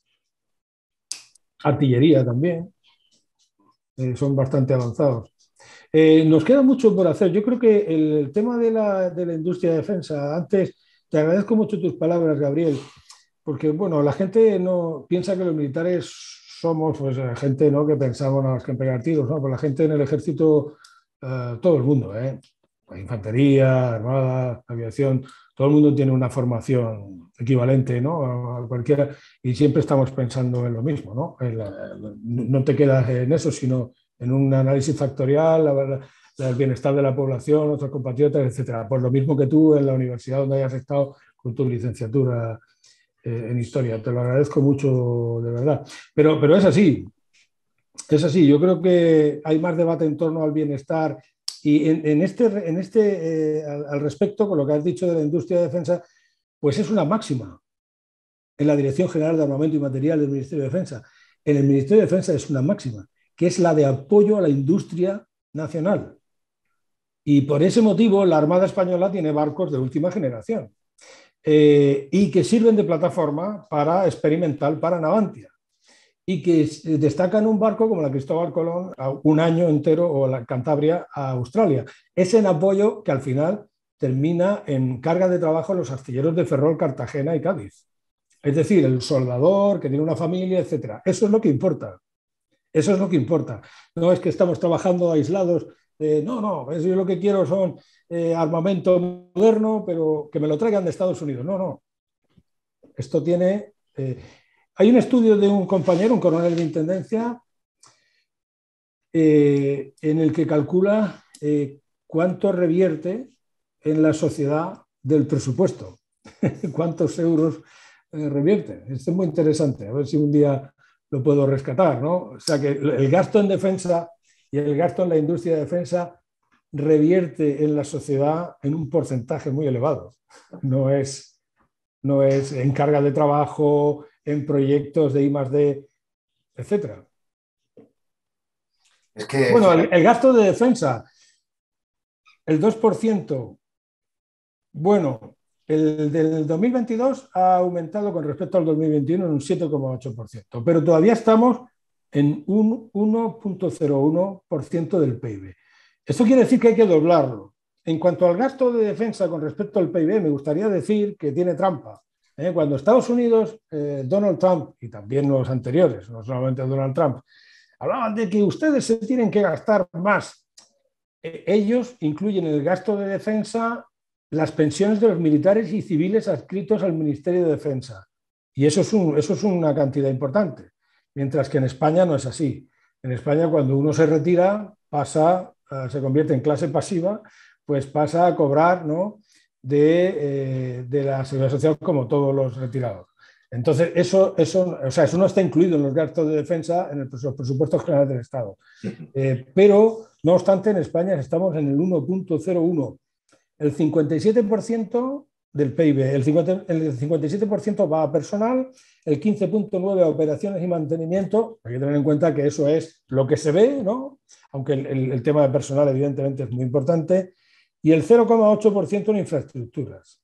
Artillería también, eh, son bastante avanzados. Eh, nos queda mucho por hacer. Yo creo que el tema de la, de la industria de defensa, antes te agradezco mucho tus palabras, Gabriel, porque bueno, la gente no piensa que los militares somos pues, gente ¿no? que pensamos nada más que en pegar tiros, ¿no? Pues la gente en el ejército, uh, todo el mundo, ¿eh? La infantería, armada, aviación, todo el mundo tiene una formación equivalente, ¿no? A cualquiera, y siempre estamos pensando en lo mismo, ¿no? En la, no te quedas en eso, sino en un análisis factorial, la, la, el bienestar de la población, otros compatriotas, etcétera. Pues lo mismo que tú en la universidad donde hayas estado con tu licenciatura eh, en historia. Te lo agradezco mucho, de verdad. Pero, pero es así, es así. Yo creo que hay más debate en torno al bienestar y en, en este, en este eh, al, al respecto, con lo que has dicho de la industria de defensa, pues es una máxima en la Dirección General de Armamento y Material del Ministerio de Defensa. En el Ministerio de Defensa es una máxima, que es la de apoyo a la industria nacional. Y por ese motivo la Armada Española tiene barcos de última generación eh, y que sirven de plataforma para experimental para Navantia y que destacan un barco como la Cristóbal Colón a un año entero o la Cantabria a Australia. Es en apoyo que al final termina en carga de trabajo en los astilleros de Ferrol, Cartagena y Cádiz. Es decir, el soldador que tiene una familia, etcétera. Eso es lo que importa. Eso es lo que importa. No es que estamos trabajando aislados. Eh, no, no, yo lo que quiero son eh, armamento moderno, pero que me lo traigan de Estados Unidos. No, no. Esto tiene... Eh, hay un estudio de un compañero, un coronel de intendencia, eh, en el que calcula eh, cuánto revierte en la sociedad del presupuesto. Cuántos euros eh, revierte. Esto es muy interesante. A ver si un día lo puedo rescatar, ¿no? O sea que el gasto en defensa y el gasto en la industria de defensa revierte en la sociedad en un porcentaje muy elevado. No es, no es en carga de trabajo, en proyectos de I más D, etcétera. Es que, bueno, el, el gasto de defensa, el dos por ciento, bueno, el del dos mil veintidós ha aumentado con respecto al dos mil veintiuno en un siete coma ocho por ciento, pero todavía estamos en un uno coma cero uno por ciento del P I B. Esto quiere decir que hay que doblarlo. En cuanto al gasto de defensa con respecto al P I B, me gustaría decir que tiene trampa. ¿Eh? Cuando Estados Unidos, eh, Donald Trump, y también los anteriores, no solamente Donald Trump, hablaban de que ustedes se tienen que gastar más. Eh, ellos incluyen en el gasto de defensa las pensiones de los militares y civiles adscritos al Ministerio de Defensa. Y eso es, un, eso es una cantidad importante. Mientras que en España no es así. En España, cuando uno se retira, pasa, uh, se convierte en clase pasiva, pues pasa a cobrar, ¿no?, de, eh, de la Seguridad Social como todos los retirados. Entonces, eso, eso, o sea, eso no está incluido en los gastos de defensa en el, los presupuestos generales del Estado. Eh, pero, no obstante, en España estamos en el uno coma cero uno. El cincuenta y siete por ciento del P I B, el, cincuenta, el cincuenta y siete por ciento va a personal, el quince coma nueve por ciento a operaciones y mantenimiento. Hay que tener en cuenta que eso es lo que se ve, ¿no? Aunque el, el, el tema de personal evidentemente es muy importante, y el cero coma ocho por ciento en infraestructuras.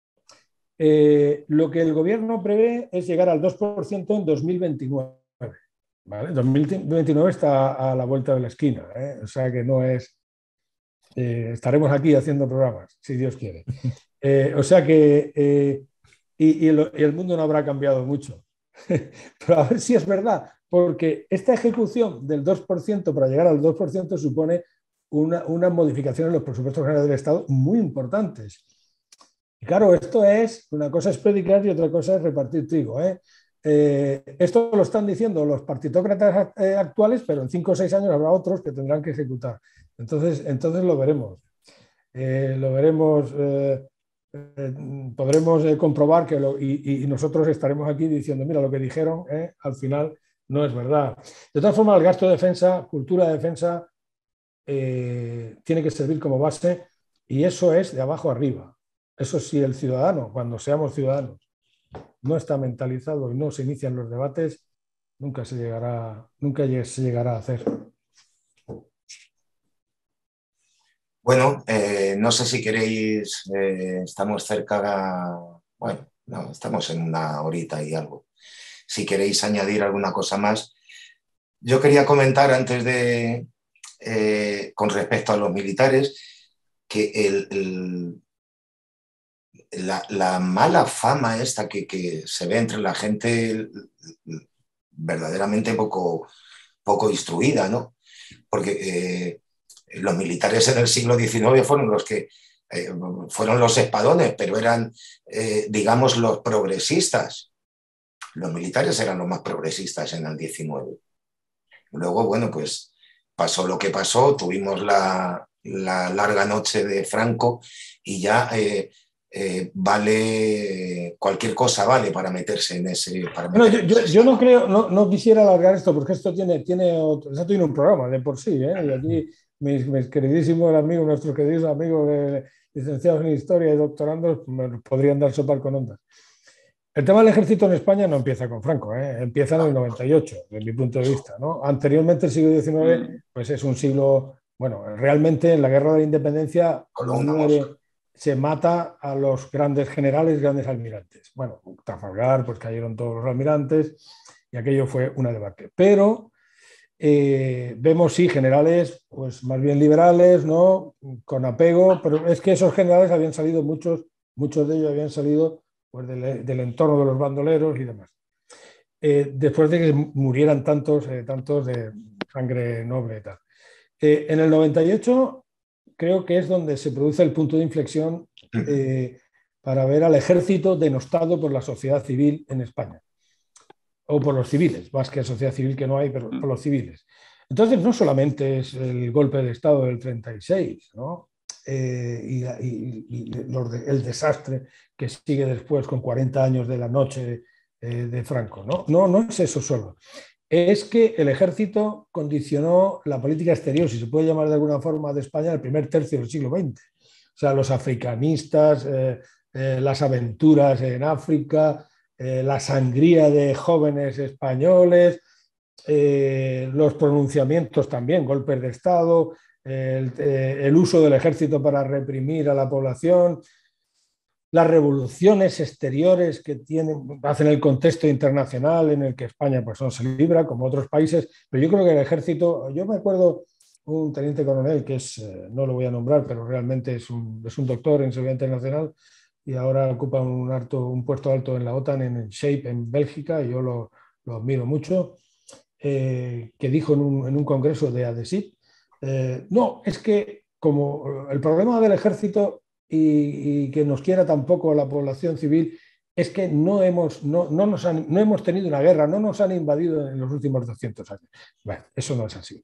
Eh, lo que el gobierno prevé es llegar al dos por ciento en dos mil veintinueve. ¿Vale? dos mil veintinueve está a la vuelta de la esquina, ¿eh? O sea que no es... Eh, estaremos aquí haciendo programas, si Dios quiere. Eh, o sea que... Eh, y, y, el, y el mundo no habrá cambiado mucho. Pero a ver si es verdad, porque esta ejecución del dos por ciento para llegar al dos por ciento supone una, una modificación en los presupuestos generales del Estado muy importantes. Y claro, esto es, una cosa es predicar y otra cosa es repartir trigo, ¿eh? Eh, esto lo están diciendo los partitócratas eh, actuales, pero en cinco o seis años habrá otros que tendrán que ejecutar. Entonces, entonces lo veremos. Eh, lo veremos, eh, eh, podremos eh, comprobar que lo, y, y nosotros estaremos aquí diciendo, mira, lo que dijeron eh, al final no es verdad. De todas formas, el gasto de defensa, cultura de defensa, eh, tiene que servir como base y eso es de abajo arriba. Eso sí, el ciudadano, cuando seamos ciudadanos, no está mentalizado y no se inician los debates, nunca se llegará, nunca se llegará a hacer. Bueno, eh, no sé si queréis, eh, estamos cerca, bueno, no, estamos en una horita y algo. Si queréis añadir alguna cosa más. Yo quería comentar antes de, eh, con respecto a los militares, que el, el, la, la mala fama esta que, que se ve entre la gente verdaderamente poco, poco instruida, ¿no? Porque eh, los militares en el siglo diecinueve fueron los que eh, fueron los espadones, pero eran, eh, digamos, los progresistas. Los militares eran los más progresistas en el diecinueve. Luego, bueno, pues pasó lo que pasó, tuvimos la, la larga noche de Franco y ya eh, eh, vale, cualquier cosa vale para meterse en ese... Para bueno, yo, yo, yo no creo, no, no quisiera alargar esto porque esto tiene, tiene, otro, esto tiene un programa de por sí, ¿eh? Y aquí mis, mis queridísimos amigos, nuestros queridos amigos de, licenciados en Historia y doctorandos me podrían dar sopar con ondas. El tema del ejército en España no empieza con Franco, ¿eh? Empieza en el noventa y ocho, desde mi punto de vista, ¿no? Anteriormente, el siglo diecinueve, pues es un siglo, bueno, realmente en la Guerra de la Independencia muere, se mata a los grandes generales, grandes almirantes. Bueno, Trafalgar, pues cayeron todos los almirantes y aquello fue una debacle. Pero eh, vemos, sí, generales, pues más bien liberales, ¿no? Con apego, pero es que esos generales habían salido, muchos, muchos de ellos habían salido pues del, del entorno de los bandoleros y demás. eh, después de que murieran tantos, eh, tantos de sangre noble y tal. Eh, en el noventa y ocho creo que es donde se produce el punto de inflexión eh, para ver al ejército denostado por la sociedad civil en España. O por los civiles, más que sociedad civil que no hay, pero por los civiles. Entonces, no solamente es el golpe de Estado del treinta y seis, ¿no? eh, y, y, y los de, el desastre que sigue después con cuarenta años de la noche eh, de Franco. ¿no? No, no es eso solo. Es que el ejército condicionó la política exterior, si se puede llamar de alguna forma, de España el primer tercio del siglo veinte. O sea, los africanistas, eh, eh, las aventuras en África, eh, la sangría de jóvenes españoles, eh, los pronunciamientos también, golpes de Estado, el, eh, el uso del ejército para reprimir a la población, las revoluciones exteriores que tienen, hacen el contexto internacional en el que España pues, no se libra, como otros países, pero yo creo que el ejército, yo me acuerdo un teniente coronel que es, eh, no lo voy a nombrar, pero realmente es un, es un doctor en seguridad internacional y ahora ocupa un, alto, un puesto alto en la OTAN, en SHAPE, en Bélgica, y yo lo, lo admiro mucho, eh, que dijo en un, en un congreso de ADESIP, eh, no, es que como el problema del ejército y, y que nos quiera tampoco la población civil es que no hemos, no, no, nos han, no hemos tenido una guerra, no nos han invadido en los últimos doscientos años. Bueno, eso no es así.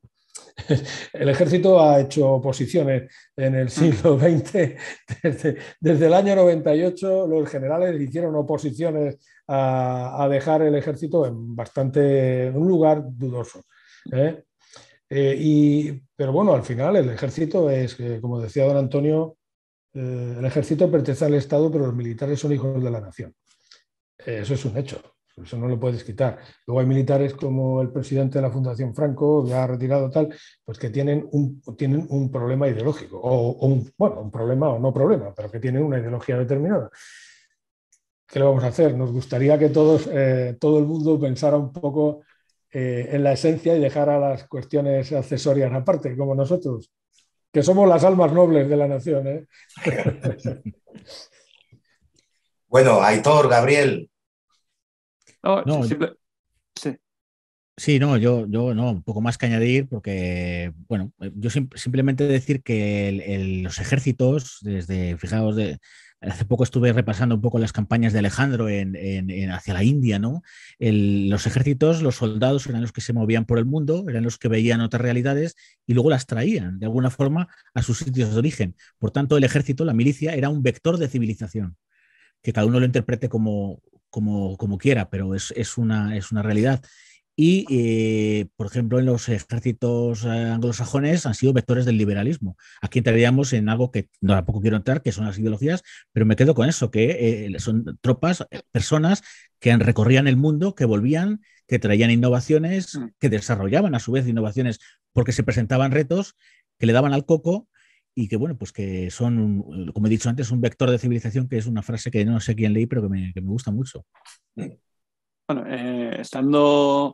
El ejército ha hecho oposiciones en el siglo veinte. Desde, desde el año noventa y ocho los generales hicieron oposiciones a, a dejar el ejército en bastante en un lugar dudoso. ¿eh? Eh, y, pero bueno, al final el ejército es, eh, como decía don Antonio, eh, el ejército pertenece al Estado, pero los militares son hijos de la nación. Eh, eso es un hecho. Eso no lo puedes quitar. Luego hay militares como el presidente de la Fundación Franco, ya retirado tal, pues que tienen un, tienen un problema ideológico, o, o un, bueno, un problema o no problema, pero que tienen una ideología determinada. ¿Qué le vamos a hacer? Nos gustaría que todos, eh, todo el mundo pensara un poco eh, en la esencia y dejara las cuestiones accesorias aparte, como nosotros, que somos las almas nobles de la nación. ¿eh? Bueno, Aitor, Gabriel. No, No, simple... sí. Sí, no, yo, yo no, un poco más que añadir, porque, bueno, yo sim simplemente decir que el, el, los ejércitos, desde, fijaos, de, hace poco estuve repasando un poco las campañas de Alejandro en, en, en hacia la India, ¿no? El, los ejércitos, los soldados eran los que se movían por el mundo, eran los que veían otras realidades y luego las traían, de alguna forma, a sus sitios de origen. Por tanto, el ejército, la milicia, era un vector de civilización, que cada uno lo interprete como, como, como quiera, pero es, es, una, es una realidad. Y, eh, por ejemplo, en los ejércitos anglosajones han sido vectores del liberalismo. Aquí entraríamos en algo que no, tampoco quiero entrar, que son las ideologías, pero me quedo con eso, que eh, son tropas, personas que recorrían el mundo, que volvían, que traían innovaciones, que desarrollaban a su vez innovaciones porque se presentaban retos, que le daban al coco y que, bueno, pues que son, un, como he dicho antes, un vector de civilización, que es una frase que no sé quién leí, pero que me, que me gusta mucho. Bueno, eh, estando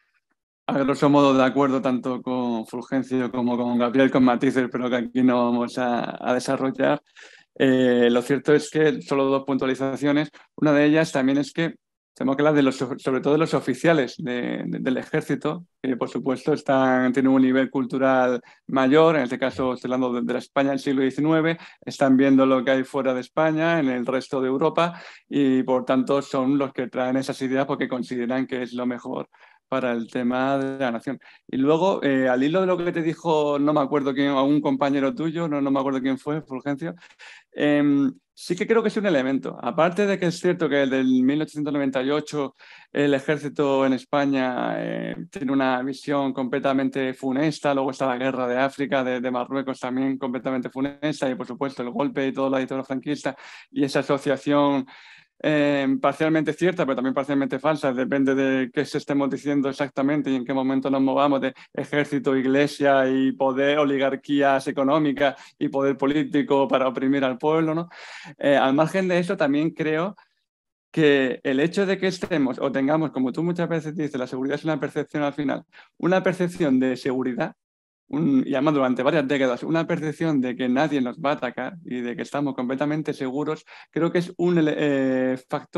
a grosso modo de acuerdo tanto con Fulgencio como con Gabriel, con matices, pero que aquí no vamos a, a desarrollar, eh, lo cierto es que solo dos puntualizaciones. Una de ellas también es que tenemos que hablar de los, sobre todo de los oficiales de, de, del ejército, que por supuesto están, tienen un nivel cultural mayor, en este caso estoy hablando de, de la España del siglo diecinueve, están viendo lo que hay fuera de España, en el resto de Europa, y por tanto son los que traen esas ideas porque consideran que es lo mejor para el tema de la nación. Y luego, eh, al hilo de lo que te dijo, no me acuerdo quién, a un compañero tuyo, no, no me acuerdo quién fue, Fulgencio, eh, sí que creo que es un elemento. Aparte de que es cierto que desde mil ochocientos noventa y ocho el ejército en España eh, tiene una visión completamente funesta, luego está la guerra de África, de, de Marruecos también completamente funesta, y por supuesto el golpe y toda la dictadura franquista y esa asociación Eh, parcialmente cierta, pero también parcialmente falsa, depende de qué se estemos diciendo exactamente y en qué momento nos movamos, de ejército, iglesia y poder, oligarquías económicas y poder político para oprimir al pueblo, ¿no? Eh, al margen de eso, también creo que el hecho de que estemos o tengamos, como tú muchas veces dices, la seguridad es una percepción al final, una percepción de seguridad, Un, y además durante varias décadas, una percepción de que nadie nos va a atacar y de que estamos completamente seguros, creo que es un eh, factor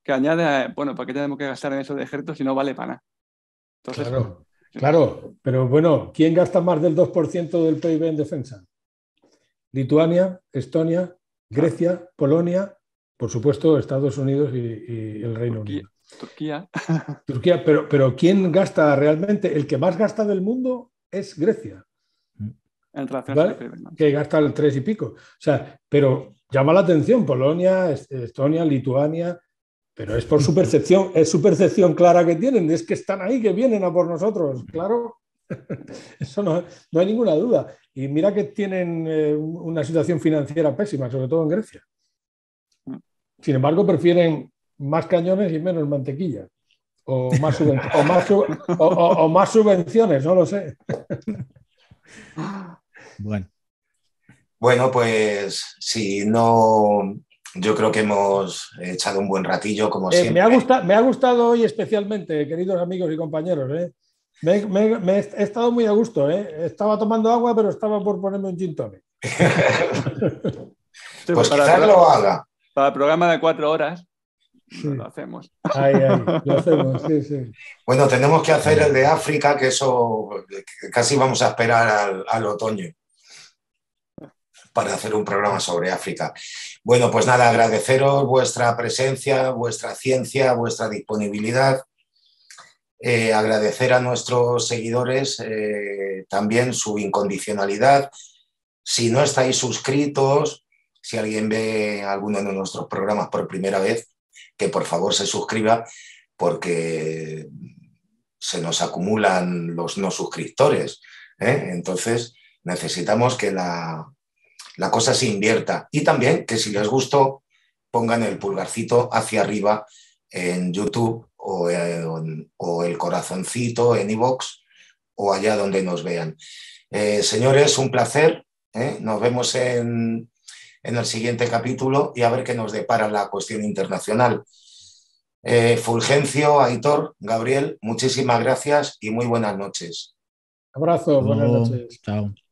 que añade, bueno, ¿para qué tenemos que gastar en eso de ejército si no vale para nada? Entonces, claro, claro, pero bueno, ¿quién gasta más del dos por ciento del P I B en defensa? Lituania, Estonia, Grecia, claro. Polonia, por supuesto, Estados Unidos y, y el Reino Turquía, Unido. Turquía. Turquía, pero, pero ¿quién gasta realmente? El que más gasta del mundo es Grecia. En relación ¿Vale? al P I B, ¿no? Que gasta el tres y pico. O sea, pero llama la atención Polonia, Estonia, Lituania, pero es por su percepción, es su percepción clara que tienen, es que están ahí, que vienen a por nosotros, claro. Eso no, no hay ninguna duda. Y mira que tienen eh, una situación financiera pésima, sobre todo en Grecia. Sin embargo, prefieren más cañones y menos mantequilla. O más, suben, o más, o, o, o más subvenciones, no lo sé. Bueno. Bueno, pues si no, yo creo que hemos echado un buen ratillo, como eh, siempre. Me ha, gustado, me ha gustado hoy especialmente, queridos amigos y compañeros. ¿eh? Me, me, me he estado muy a gusto. ¿eh? Estaba tomando agua, pero estaba por ponerme un gin tonic. Pues quizás lo haga. Para el programa de cuatro horas, sí. Lo hacemos. Ahí, ahí, lo hacemos, sí, sí. Bueno, tenemos que hacer el de África, que eso casi vamos a esperar al, al otoño para hacer un programa sobre África. Bueno, pues nada, agradeceros vuestra presencia, vuestra ciencia, vuestra disponibilidad. Eh, agradecer a nuestros seguidores eh, también su incondicionalidad. Si no estáis suscritos, si alguien ve alguno de nuestros programas por primera vez, que por favor se suscriba, porque se nos acumulan los no suscriptores, ¿eh? Entonces necesitamos que la, la cosa se invierta. Y también que si les gustó, pongan el pulgarcito hacia arriba en YouTube o, en, o el corazoncito en iVoox o allá donde nos vean. Eh, señores, un placer. ¿eh? Nos vemos en... en el siguiente capítulo y a ver qué nos depara la cuestión internacional. Eh, Fulgencio, Aitor, Gabriel, muchísimas gracias y muy buenas noches. Abrazo, buenas noches. Chao.